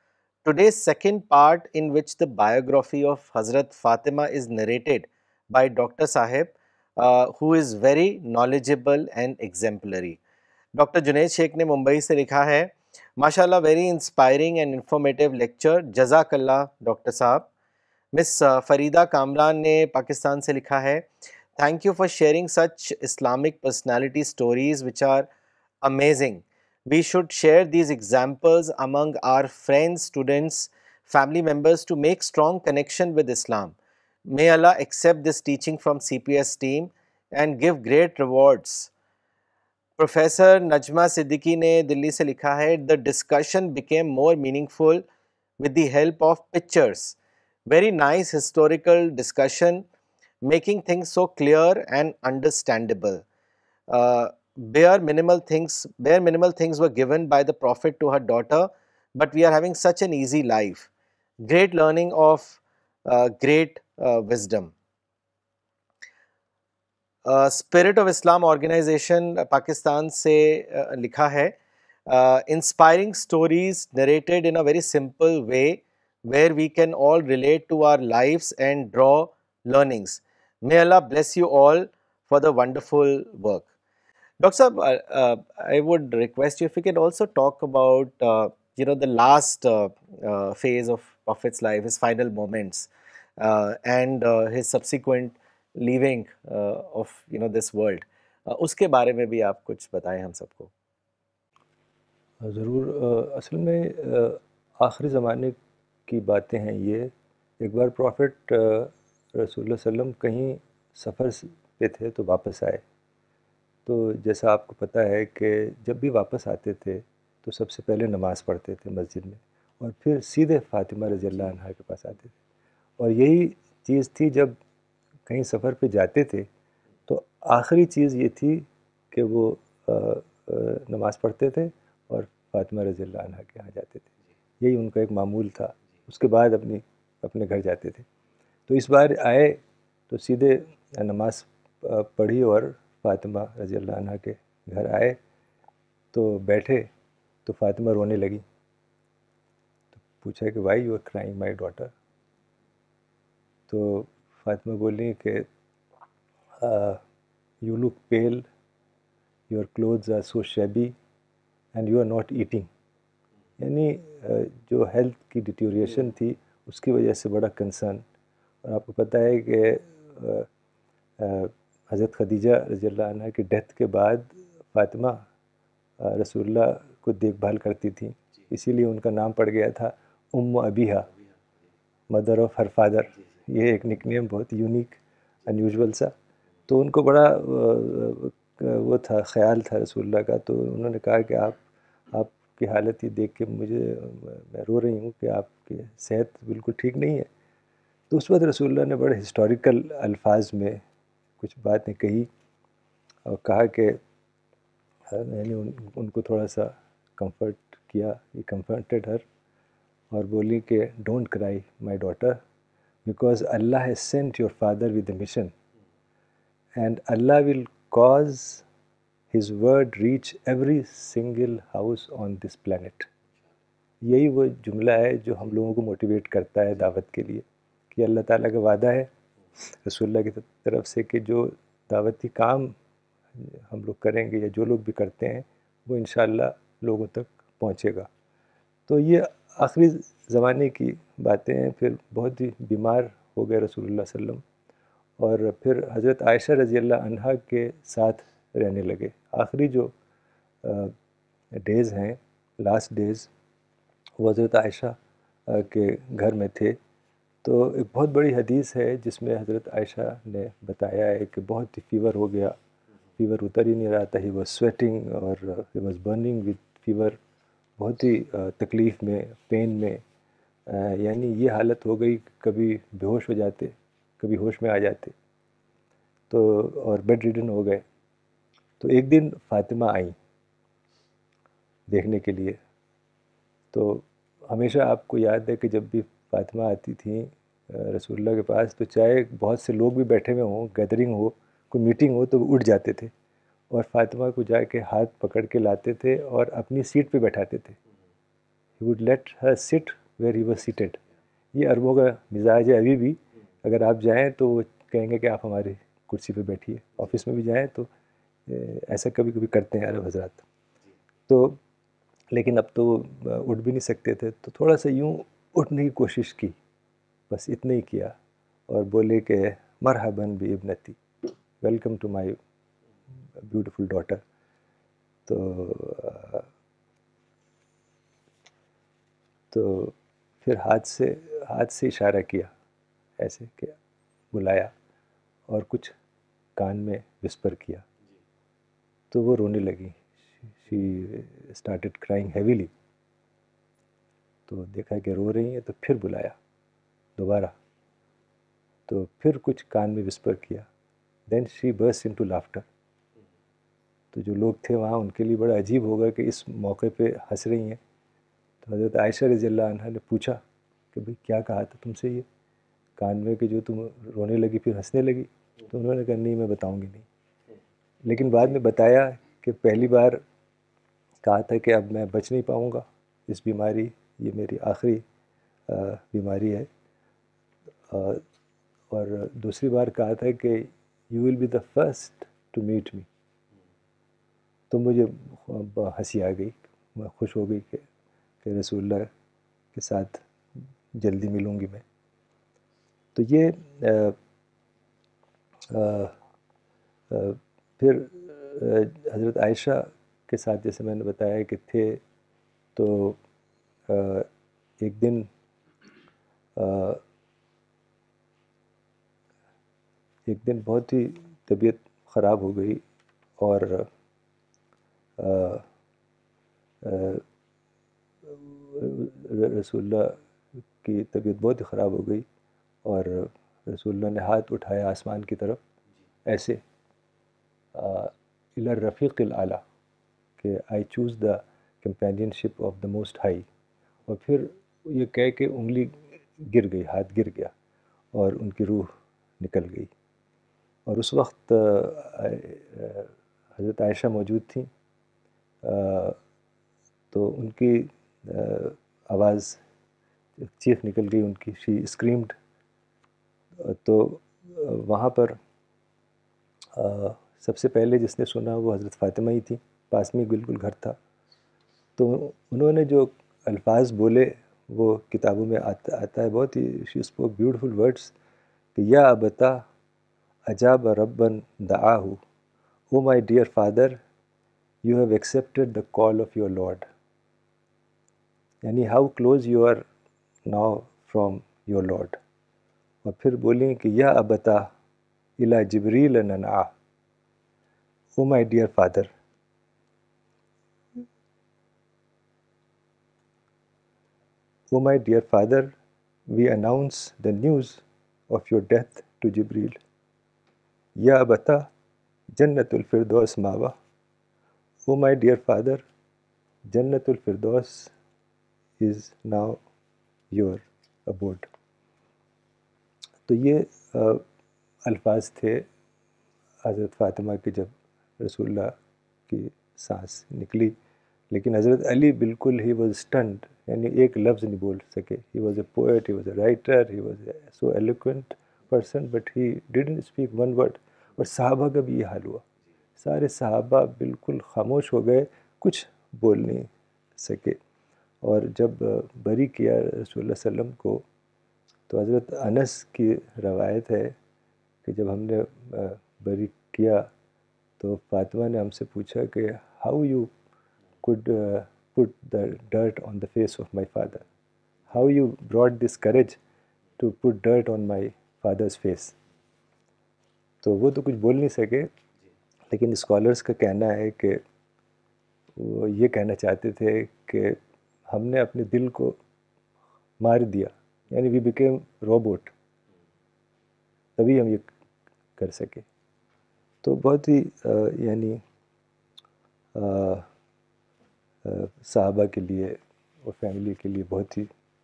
Today's second part, in which the biography of Hazrat Fatima is narrated by Doctor Sahib, uh, who is very knowledgeable and exemplary. Dr. Junaid Sheikh نے ممبئی سے لکھا ہے, ماشاءاللہ very inspiring and informative lecture, جزاک اللہ doctor صاحب. مس فریدہ کامران نے پاکستان سے لکھا ہے, thank you for sharing such Islamic personality stories which are amazing. We should share these examples among our friends, students, family members to make strong connection with Islam. May Allah accept this teaching from C P S team and give great rewards. Professor Najma Siddiqui نے دلی سے لکھا ہے, the discussion became more meaningful with the help of pictures. Very nice historical discussion, making things so clear and understandable. Uh, bare minimal things bare minimal things were given by the Prophet to her daughter, but we are having such an easy life. Great learning of uh, great uh, wisdom. uh, Spirit of Islam organization uh, Pakistan سے uh, لکھا ہے, uh, inspiring stories narrated in a very simple way where we can all relate to our lives and draw learnings. May Allah bless you all for the wonderful work. Doctor Sahab, uh, uh, I would request you if you can also talk about, uh, you know, the last uh, uh, phase of Prophet's life, his final moments, uh, and uh, his subsequent leaving uh, of, you know, this world. Uh, اس کے بارے میں بھی آپ کچھ بتائیں ہم سب کو. ضرور. اصل میں آخری زمانے کی باتیں ہیں یہ. ایک بار پروفٹ رسول اللہ صلی اللہ علیہ وسلم کہیں سفر پہ تھے تو واپس آئے. تو جیسا آپ کو پتہ ہے کہ جب بھی واپس آتے تھے تو سب سے پہلے نماز پڑھتے تھے مسجد میں, اور پھر سیدھے فاطمہ رضی اللہ عنہا کے پاس آتے تھے. اور یہی چیز تھی, جب کہیں سفر پہ جاتے تھے تو آخری چیز یہ تھی کہ وہ نماز پڑھتے تھے اور فاطمہ رضی اللہ عنہا کے یہاں جاتے تھے. یہی ان کا ایک معمول تھا. اس کے بعد اپنی اپنے گھر جاتے تھے. تو اس بار آئے تو سیدھے نماز پڑھی اور فاطمہ رضی اللہ عنہ کے گھر آئے تو بیٹھے تو فاطمہ رونے لگی. تو پوچھا کہ why you are crying my daughter. تو فاطمہ بولی کہ you look pale, your clothes are so shabby and you are not eating. یعنی جو ہیلتھ کی ڈیٹیوریشن تھی اس کی وجہ سے بڑا کنسرن. اور آپ کو پتہ ہے کہ حضرت خدیجہ رضی اللہ عنہ کی ڈیتھ کے بعد فاطمہ رسول اللہ کو دیکھ بھال کرتی تھیں, اسی لیے ان کا نام پڑ گیا تھا Umm Abiha, mother of her father. یہ ایک نک نیم بہت یونیک انیوژول سا. تو ان کو بڑا وہ تھا, خیال تھا رسول اللہ کا. تو انہوں نے کہا کہ آپ آپ کی حالت یہ دیکھ کے مجھے میں رو رہی ہوں کہ آپ کی صحت بالکل ٹھیک نہیں ہے. تو اس وقت رسول اللہ نے بڑے ہسٹوریکل الفاظ میں کچھ باتیں کہی اور کہا کہ یعنی ان کو تھوڑا سا کمفرٹ کیا. ہی کمفرٹڈ ہر, اور بولی کہ don't cry my daughter because اللہ has sent your father with a mission and اللہ will cause his word reach every single house on this planet. یہی وہ جملہ ہے جو ہم لوگوں کو موٹیویٹ کرتا ہے دعوت کے لیے, کہ اللہ تعالیٰ کا وعدہ ہے رسول اللہ کی طرف سے کہ جو دعوتی کام ہم لوگ کریں گے یا جو لوگ بھی کرتے ہیں وہ انشاءاللہ لوگوں تک پہنچے گا. تو یہ آخری زمانے کی باتیں ہیں. پھر بہت ہی بیمار ہو گئے رسول اللہ صلی اللہ علیہ وسلم, اور پھر حضرت عائشہ رضی اللہ عنہا کے ساتھ رہنے لگے. آخری جو ڈیز ہیں, لاسٹ ڈیز, وہ حضرت عائشہ کے گھر میں تھے. تو ایک بہت بڑی حدیث ہے جس میں حضرت عائشہ نے بتایا ہے کہ بہت ہی فیور ہو گیا, فیور اتر ہی نہیں رہا تھا. ہی واز سویٹنگ اور he was burning with fever, بہت ہی تکلیف میں, پین میں. یعنی یہ حالت ہو گئی, کبھی بے ہوش ہو جاتے, کبھی ہوش میں آ جاتے. تو اور بیڈ ریڈن ہو گئے. تو ایک دن فاطمہ آئیں دیکھنے کے لیے. تو ہمیشہ آپ کو یاد ہے کہ جب بھی فاطمہ آتی تھیں رسول اللہ کے پاس تو چاہے بہت سے لوگ بھی بیٹھے ہوئے ہوں, گیدرنگ ہو, کوئی میٹنگ ہو, تو وہ اٹھ جاتے تھے اور فاطمہ کو جا کے ہاتھ پکڑ کے لاتے تھے اور اپنی سیٹ پہ بیٹھاتے تھے. ہی وڈ لیٹ ہر سٹ where he was seated. یہ عربوں کا مزاج ہے ابھی بھی. اگر آپ جائیں تو وہ کہیں گے کہ آپ ہماری کرسی پہ بیٹھیے. آفس میں بھی جائیں تو ایسا کبھی کبھی کرتے ہیں عرب حضرات. تو لیکن اب تو اٹھ بھی نہیں سکتے تھے, تو تھوڑا سا یوں اٹھنے کی کوشش کی, بس اتنا ہی کیا, اور بولے کہ مرحباً بی ابنتی, welcome to my beautiful daughter. تو تو پھر ہاتھ سے ہاتھ سے اشارہ کیا, ایسے کیا, بلایا, اور کچھ کان میں وسپر کیا. تو وہ رونے لگی. She started crying heavily. تو دیکھا کہ رو رہی ہیں, تو پھر بلایا دوبارہ, تو پھر کچھ کان میں وسپر کیا. Then she burst into laughter. تو جو لوگ تھے وہاں ان کے لیے بڑا عجیب ہوگا کہ اس موقع پہ ہنس رہی ہیں. تو حضرت عائشہ رضی اللہ عنہا نے پوچھا کہ بھئی کیا کہا تھا تم سے یہ کان میں کہ جو تم رونے لگی پھر ہنسنے لگی؟ تو انہوں نے کہا نہیں, میں بتاؤں گی نہیں. لیکن بعد میں بتایا کہ پہلی بار کہا تھا کہ اب میں بچ نہیں پاؤں گا اس بیماری, یہ میری آخری بیماری ہے. اور دوسری بار کہا تھا کہ you will be the first to meet me. تو مجھے ہنسی آ گئی, میں خوش ہو گئی کہ کہ رسول اللہ کے ساتھ جلدی ملوں گی میں. تو یہ آ, آ, آ, پھر حضرت عائشہ کے ساتھ جیسے میں نے بتایا کہ تھے, تو آ, ایک دن آ, ایک دن بہت ہی طبیعت خراب ہو گئی, اور آ, آ, رسول اللہ کی طبیعت بہت ہی خراب ہو گئی, اور رسول اللہ نے ہاتھ اٹھایا آسمان کی طرف ایسے الی الرفیق الاعلیٰ, کہ I choose the companionship of the most high. اور پھر یہ کہہ کے انگلی گر گئی, ہاتھ گر گیا, اور ان کی روح نکل گئی. اور اس وقت حضرت عائشہ موجود تھیں, تو ان کی آواز چیخ نکل گئی ان کی, شی اسکریمڈ. تو وہاں پر سب سے پہلے جس نے سنا وہ حضرت فاطمہ ہی تھیں, پاس میں بالکل گھر تھا. تو انہوں نے جو الفاظ بولے وہ کتابوں میں آتا آتا ہے, بہت ہی شی اسپوک بیوٹیفل ورڈس, کہ یا ابتا اجاب رباً دعاہ, oh my dear father you have accepted the call of your lord. یعنی how close you are now from your lord. اور پھر بولیں کہ یا ابتا الی جبریل ننعا, oh my dear father. Oh my dear father we announce the news of your death to Jibreel. یا ابتا جنت الفردوس ماوا, او مائی ڈیئر فادر جنت الفردوس از ناؤ یور ابوڈ. تو یہ الفاظ تھے حضرت فاطمہ کے جب رسول اللہ کی سانس نکلی. لیکن حضرت علی بالکل ہی واز اسٹنڈ, یعنی ایک لفظ نہیں بول سکے. He was a poet, he was a writer, he was a so eloquent person, but he didn't speak one word. اور صحابہ کا بھی یہ حال ہوا, سارے صحابہ بالکل خاموش ہو گئے, کچھ بول نہیں سکے. اور جب بری کیا رسول اللہ صلی اللہ علیہ وسلم کو, تو حضرت انس کی روایت ہے کہ جب ہم نے بری کیا تو فاطمہ نے ہم سے پوچھا کہ how you could uh, put the dirt on the face of my father, how you brought this courage to put dirt on my father's face. تو وہ تو کچھ بول نہیں سکے, لیکن اسکالرس کا کہنا ہے کہ وہ یہ کہنا چاہتے تھے کہ ہم نے اپنے دل کو مار دیا, یعنی وی بیکیم روبوٹ, تبھی ہم یہ کر سکے. تو بہت ہی یعنی صحابہ کے لیے اور فیملی کے لیے بہت ہی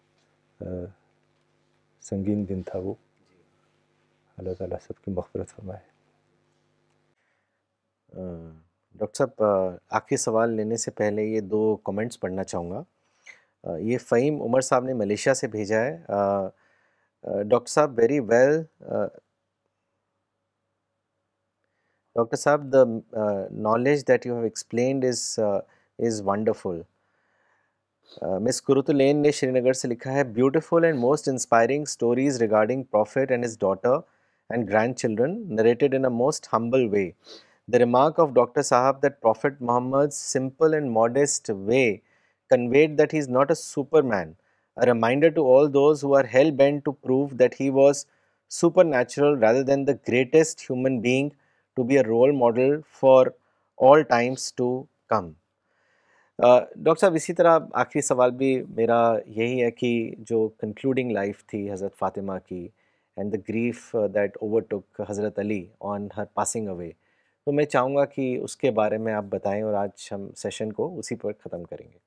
سنگین دن تھا وہ. اللہ تعالیٰ سب کی مغفرت فرمائے. ڈاکٹر صاحب آخری سوال لینے سے پہلے یہ دو کمنٹس پڑھنا چاہوں گا. یہ فہیم عمر صاحب نے ملیشیا سے بھیجا ہے. ڈاکٹر صاحب ویری ویل. ڈاکٹر صاحب the uh, knowledge that you have explained is uh, is wonderful. Miss Kathleen نے شری نگر سے لکھا ہے beautiful and most inspiring stories regarding prophet and his daughter and grandchildren narrated in a most humble way. The remark of Doctor Sahab that Prophet Muhammad's simple and modest way conveyed that he is not a superman, a reminder to all those who are hell-bent to prove that he was supernatural rather than the greatest human being, to be a role model for all times to come. Doctor صاحب اسی طرح آخری سوال بھی میرا یہی ہے کہ جو کنکلوڈنگ لائف تھی حضرت فاطمہ کی and the grief that overtook حضرت علی آن ہر پاسنگ اوے، تو میں چاہوں گا کہ اس کے بارے میں آپ بتائیں اور آج ہم سیشن کو اسی پر ختم کریں گے.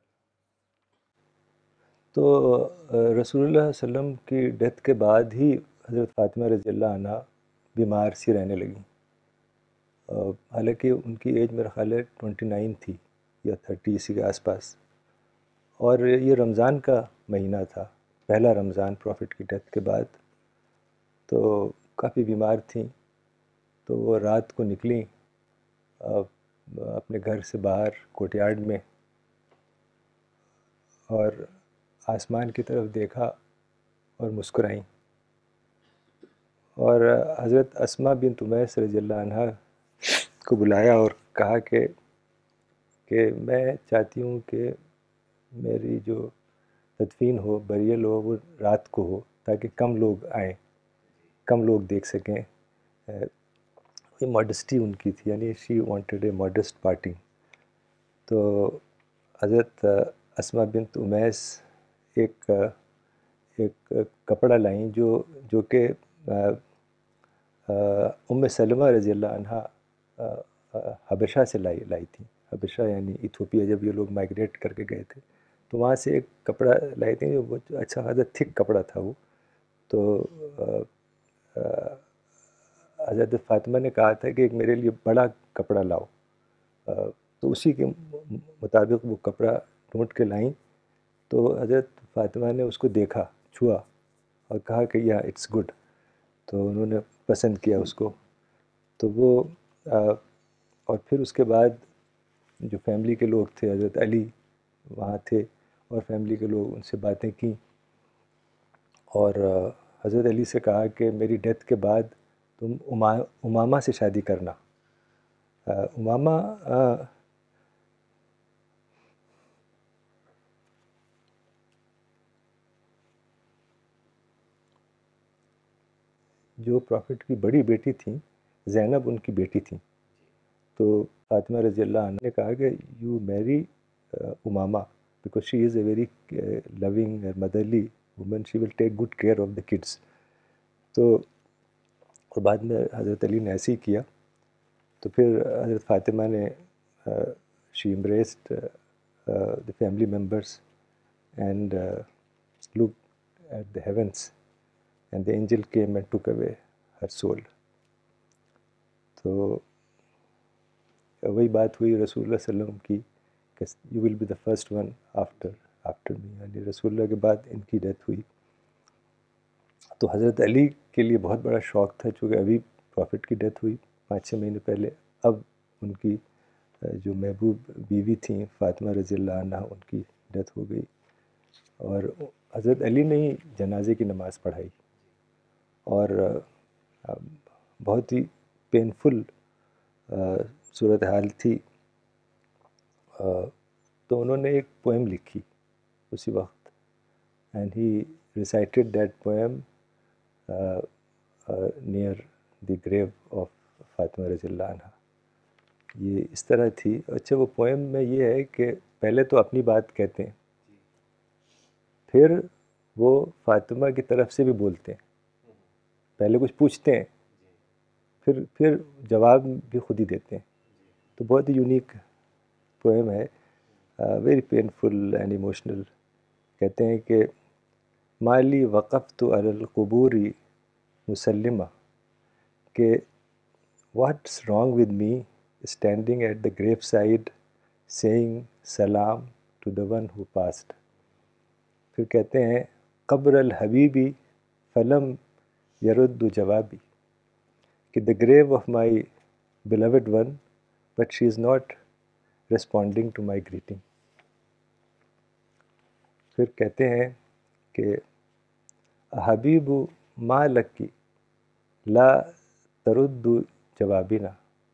تو رسول اللہ علیہ وسلم کی ڈیتھ کے بعد ہی حضرت فاطمہ رضی اللہ عنہ بیمار سی رہنے لگیں. حالانکہ ان کی ایج میرا خیال ہے ٹوئنٹی نائن تھی یا تھرٹی اسی کے آس پاس، اور یہ رمضان کا مہینہ تھا، پہلا رمضان پروفٹ کی ڈیتھ کے بعد. تو کافی بیمار تھیں، تو وہ رات کو نکلیں اپنے گھر سے باہر کوٹ یارڈ میں، اور آسمان کی طرف دیکھا اور مسکرائیں، اور حضرت اسماء بنت امیس رضی اللہ عنہ کو بلایا اور کہا کہ کہ میں چاہتی ہوں کہ میری جو تدفین ہو، بریل ہو، وہ رات کو ہو تاکہ کم لوگ آئیں، کم لوگ دیکھ سکیں. یہ ماڈسٹی ان کی تھی، یعنی she wanted a modest party. تو حضرت اسماء بنت امیس ایک ایک کپڑا لائیں جو جو کہ ام سلمہ رضی اللہ عنہ حبشہ سے لائی لائی تھیں. حبشہ یعنی ایتھوپیا، جب یہ لوگ مائگریٹ کر کے گئے تھے تو وہاں سے ایک کپڑا لائے تھے، جو بہت اچھا خاصا تھک کپڑا تھا وہ. تو حضرت فاطمہ نے کہا تھا کہ ایک میرے لیے بڑا کپڑا لاؤ، تو اسی کے مطابق وہ کپڑا ڈھونڈ کے لائیں. تو حضرت فاطمہ نے اس کو دیکھا، چھوا اور کہا کہ یا اٹس گڈ. تو انہوں نے پسند کیا اس کو. تو وہ اور پھر اس کے بعد جو فیملی کے لوگ تھے، حضرت علی وہاں تھے اور فیملی کے لوگ ان سے باتیں کیں، اور حضرت علی سے کہا کہ میری ڈیتھ کے بعد تم امامہ سے شادی کرنا. امامہ جو پروفٹ کی بڑی بیٹی تھیں، زینب ان کی بیٹی تھیں. تو فاطمہ رضی اللہ عنہ نے کہا کہ you marry Umama because she is a very loving and motherly woman, she will take good care of the kids. تو اور بعد میں حضرت علی نے ایسے ہی کیا. تو پھر حضرت فاطمہ نے she embraced the family members and look at the heavens and the angel came and took away her soul. تو وہی بات ہوئی رسول اللہ صلی اللہ علیہ وسلم کی کہ you will be the first one after after me, یعنی رسول اللہ کے بعد ان کی ڈیتھ ہوئی. تو حضرت علی کے لیے بہت بڑا شوق تھا، چونکہ ابھی پروفٹ کی ڈیتھ ہوئی پانچ چھ مہینے پہلے، اب ان کی جو محبوب بیوی تھیں فاطمہ رضی اللہ عنہ، ان کی ڈیتھ ہو گئی. اور حضرت علی نے ہی جنازے کی نماز پڑھائی، اور بہت ہی پینفل صورتحال تھی. تو انہوں نے ایک پوئم لکھی اسی وقت، and he recited that poem near the grave of Fatima رضی اللہ عنہ. یہ اس طرح تھی. اچھا، وہ پوئم میں یہ ہے کہ پہلے تو اپنی بات کہتے ہیں، پھر وہ فاطمہ کی طرف سے بھی بولتے ہیں. پہلے کچھ پوچھتے ہیں، پھر پھر جواب بھی خود ہی دیتے ہیں. تو بہت ہی یونیک پوئم ہے، ویری پینفل اینڈ ایموشنل. کہتے ہیں کہ مالی وقفت علی القبور مسلمہ، کہ what's wrong with me standing at the graveside saying سلام to the one who passed. پھر کہتے ہیں قبر الحبیبی فلم یرد جوابی کہ the grave of my beloved one but she is not responding to my greeting. پھر کہتے ہیں کہ حبیب ما لکی لا ترد جوابنا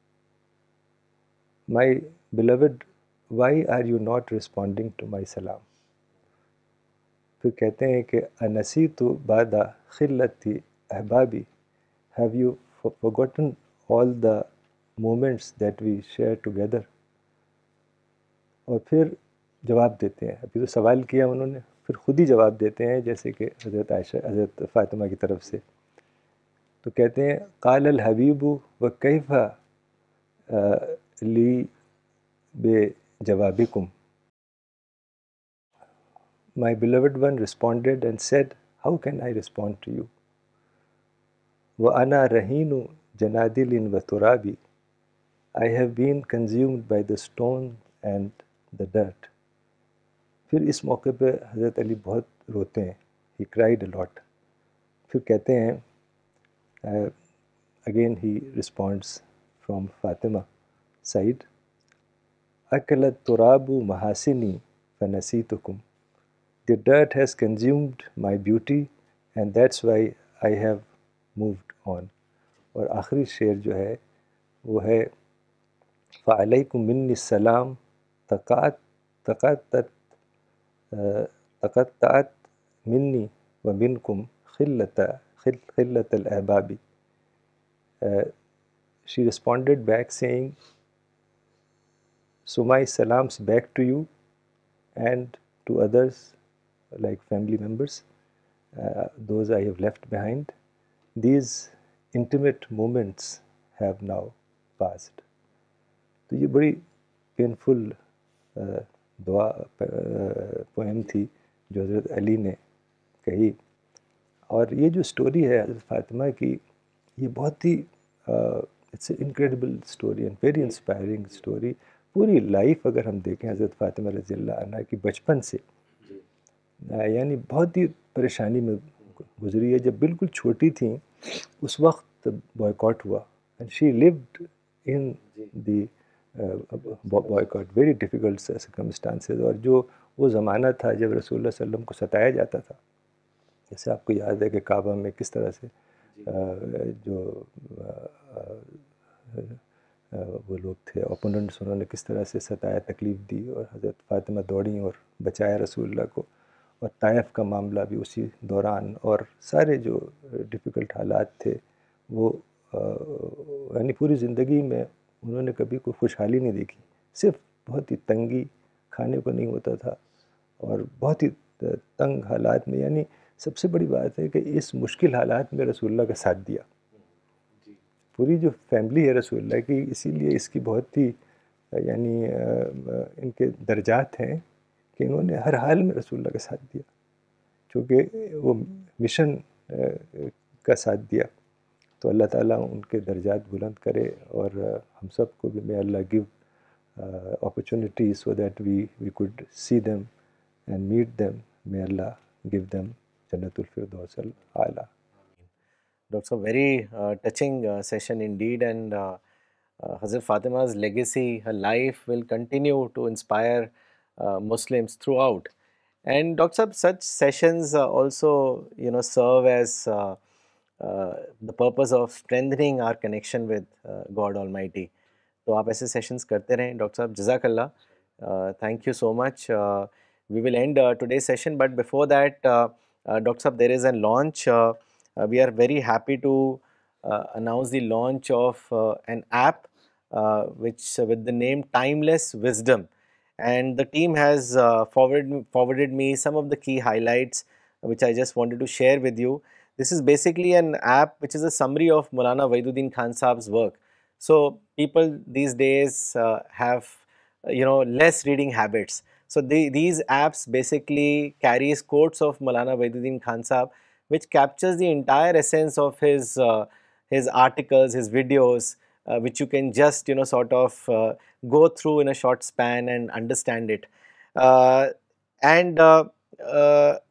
my beloved why are you not responding to my salam. پھر کہتے ہیں کہ انسیت بعد خلتی احبابی have you forgotten all the moments that we share together. اور پھر جواب دیتے ہیں، ابھی تو سوال کیا انہوں نے، پھر خود ہی جواب دیتے ہیں جیسے کہ حضرت عائشہ حضرت فاطمہ کی طرف سے. تو کہتے ہیں قال الحبیب و کیف لی بے جوابکم. My beloved one responded and said, how can I respond to you? وَأَنَا رَهِينُ جَنَادِلٍ وَتُرَابِ I have been consumed by the stone and the dirt. پھر اس موقع پہ حضرت علی بہت روتے ہیں. He cried a lot. پھر کہتے ہیں uh, again he responds from Fatima side أَكَلَ التُّرَابُ مَحَاسِنِي فَنَسِيتُكُمْ. The dirt has consumed my beauty and that's why I have moved on. اور آخری شعر جو ہے وہ ہے فَعَلَيْكُمْ مِنِّي السَّلَامُ تَقَطَّعَتْ تَقَطَّعَتْ مِنِّي وَمِنْكُمْ خِلَّةَ خِلَّةَ الْأَحْبَابِ. She responded back saying, so my salams back to you and to others like family members, uh, those I have left behind. These intimate moments have now passed. تو یہ بڑی پینفل دعا پوئم تھی جو حضرت علی نے کہی. اور یہ جو سٹوری ہے حضرت فاطمہ کی، یہ بہت ہی it's a incredible story and very inspiring story. پوری لائف اگر ہم دیکھیں حضرت فاطمہ رضی اللہ عنہ کی بچپن سے، یعنی بہت ہی پریشانی میں گزری ہے. جب بالکل چھوٹی تھیں اس وقت بوائیکاٹ ہوا and she lived in the boycott very difficult circumstances. اور جو وہ زمانہ تھا جب رسول اللہ صلی اللہ علیہ وسلم کو ستایا جاتا تھا، جیسے آپ کو یاد ہے کہ کعبہ میں کس طرح سے جو وہ لوگ تھے اوپوننٹس، انہوں نے کس طرح سے ستایا، تکلیف دی، اور حضرت فاطمہ دوڑیں اور بچایا رسول اللہ کو. اور طائف کا معاملہ بھی اسی دوران، اور سارے جو ڈیفیکلٹ حالات تھے وہ یعنی پوری زندگی میں انہوں نے کبھی کوئی خوشحالی نہیں دیکھی. صرف بہت ہی تنگی، کھانے کو نہیں ہوتا تھا اور بہت ہی تنگ حالات میں. یعنی سب سے بڑی بات ہے کہ اس مشکل حالات میں رسول اللہ کا ساتھ دیا. پوری جو فیملی ہے رسول اللہ کی، اسی لیے اس کی بہت ہی یعنی ان کے درجات ہیں کہ انہوں نے ہر حال میں رسول اللہ کا ساتھ دیا، چونکہ وہ مشن کا ساتھ دیا. تو اللہ تعالیٰ ان کے درجات بلند کرے، اور ہم سب کو بھی may Allah give uh, opportunities so that we we could see them and meet them. May Allah give them Jannatul Firdaus al-Aala. Doctor, very uh, touching uh, session indeed, and uh, uh, Hazrat Fatima's legacy, her life will continue to inspire uh, Muslims throughout. And Doctor, such sessions uh, also, you know, serve as uh, uh, the purpose of strengthening our connection with uh, God Almighty. تو آپ ایسے sessions کرتے رہیں doctor صاحب. جزاک اللہ. Thank you so much. We will end today session, but before that doctor صاحب there is a launch. Uh, Uh, we are very happy to uh, announce the launch of uh, an app uh, which uh, with the name Timeless Wisdom, and the team has uh, forwarded, forwarded me some of the key highlights uh, which I just wanted to share with you. This is basically an app which is a summary of Maulana Waiduddin Khan Sahab's work. So people these days uh, have uh, you know less reading habits. So they, these apps basically carries quotes of Maulana Waiduddin Khan Sahab, which captures the entire essence of his uh, his articles, his videos, uh, which you can just you know sort of uh, go through in a short span and understand it. Uh, and uh, uh,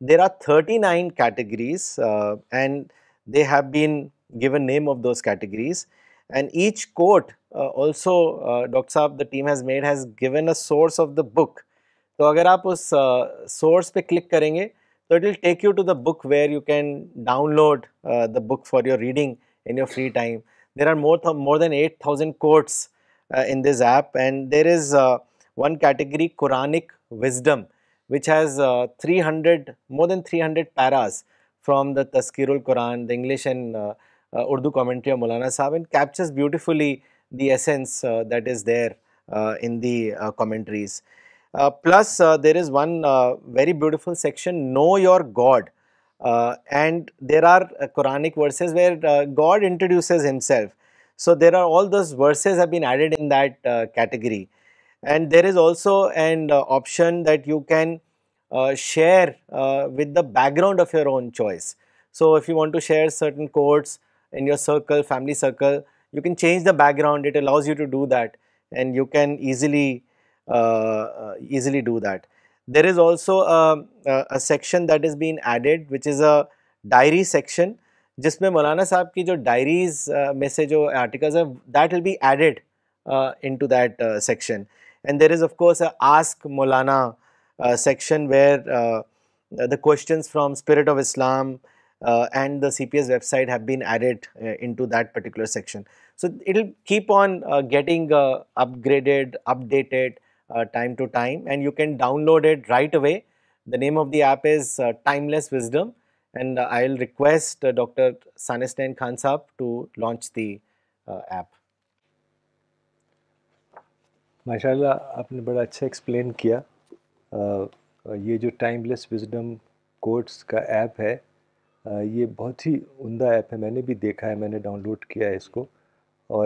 there are thirty-nine categories, uh, and they have been given name of those categories, and each quote uh, also, uh, Doctor Saab, the team has made, has given a source of the book. تو اگر آپ اس source پہ click کریں گے تو it will take you to the book where you can download the book for your reading in your free time. There are more th- more than eight thousand quotes uh, in this app, and there is uh, one category, Quranic wisdom, which has uh, three hundred, more than three hundred paras from the Tazkirul Quran, the English and uh, uh, Urdu commentary of Maulana Sahib, and captures beautifully the essence uh, that is there uh, in the uh, commentaries. Uh, plus, uh, there is one uh, very beautiful section, Know Your God. Uh, and there are uh, Quranic verses where uh, God introduces himself. So there are all those verses have been added in that uh, category. And there is also an uh, option that you can uh, share uh, with the background of your own choice. So if you want to share certain quotes in your circle, family circle, you can change the background. It allows you to do that, and you can easily uh, uh, easily do that. There is also a, a, a section that is being added, which is a diary section, جس میں مولانا صاحب کی جو diaries میں سے جو articles ہیں that will be added in to that section. And there is of course a ask Maulana section where the questions from Spirit of Islam uh, and the C P S website have been added uh, into that particular section. So it will keep on uh, getting uh, upgraded, updated uh, time to time, and you can download it right away. The name of the app is uh, Timeless Wisdom, and uh, I'll request uh, Doctor Sanestan Khan Saab to launch the uh, app. ماشاءاللہ آپ نے بڑا اچھا explain کیا. یہ جو timeless wisdom quotes کا app ہے یہ بہت ہی عمدہ ایپ ہے. میں نے بھی دیکھا ہے, میں نے ڈاؤن لوڈ کیا ہے اس کو. اور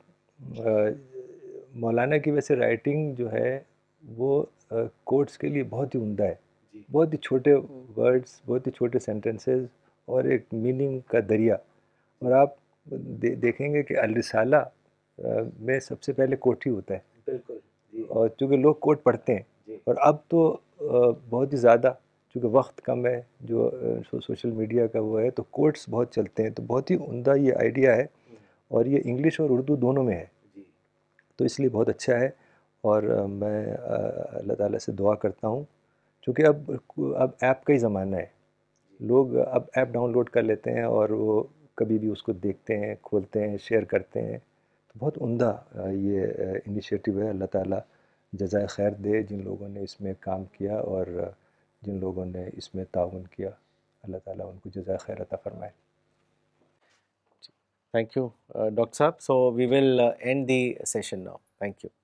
مولانا کی ویسے رائٹنگ جو ہے وہ کوٹس کے لیے بہت ہی عمدہ ہے. بہت ہی چھوٹے ورڈز, بہت ہی چھوٹے سینٹنسز اور ایک میننگ کا دریا. اور آپ دیکھیں گے کہ الرسالہ میں سب سے پہلے کوٹ ہی ہوتا ہے. بالکل. اور چونکہ لوگ کوٹ پڑھتے ہیں, اور اب تو بہت ہی زیادہ چونکہ وقت کم ہے, جو سوشل میڈیا کا وہ ہے, تو کوٹس بہت چلتے ہیں. تو بہت ہی عمدہ یہ آئیڈیا ہے, اور یہ انگلش اور اردو دونوں میں ہے, تو اس لیے بہت اچھا ہے. اور میں اللہ تعالیٰ سے دعا کرتا ہوں, چونکہ اب اب ایپ کا ہی زمانہ ہے. لوگ اب ایپ ڈاؤن لوڈ کر لیتے ہیں اور وہ کبھی بھی اس کو دیکھتے ہیں, کھولتے ہیں, شیئر کرتے ہیں. تو بہت عمدہ یہ انیشیٹو ہے. اللہ تعالیٰ جزائے خیر دے جن لوگوں نے اس میں کام کیا اور جن لوگوں نے اس میں تعاون کیا. اللہ تعالیٰ ان کو جزائے خیر عطا فرمائے. Thank you, uh, Doctor Saab. So we will uh, end the session now. Thank you.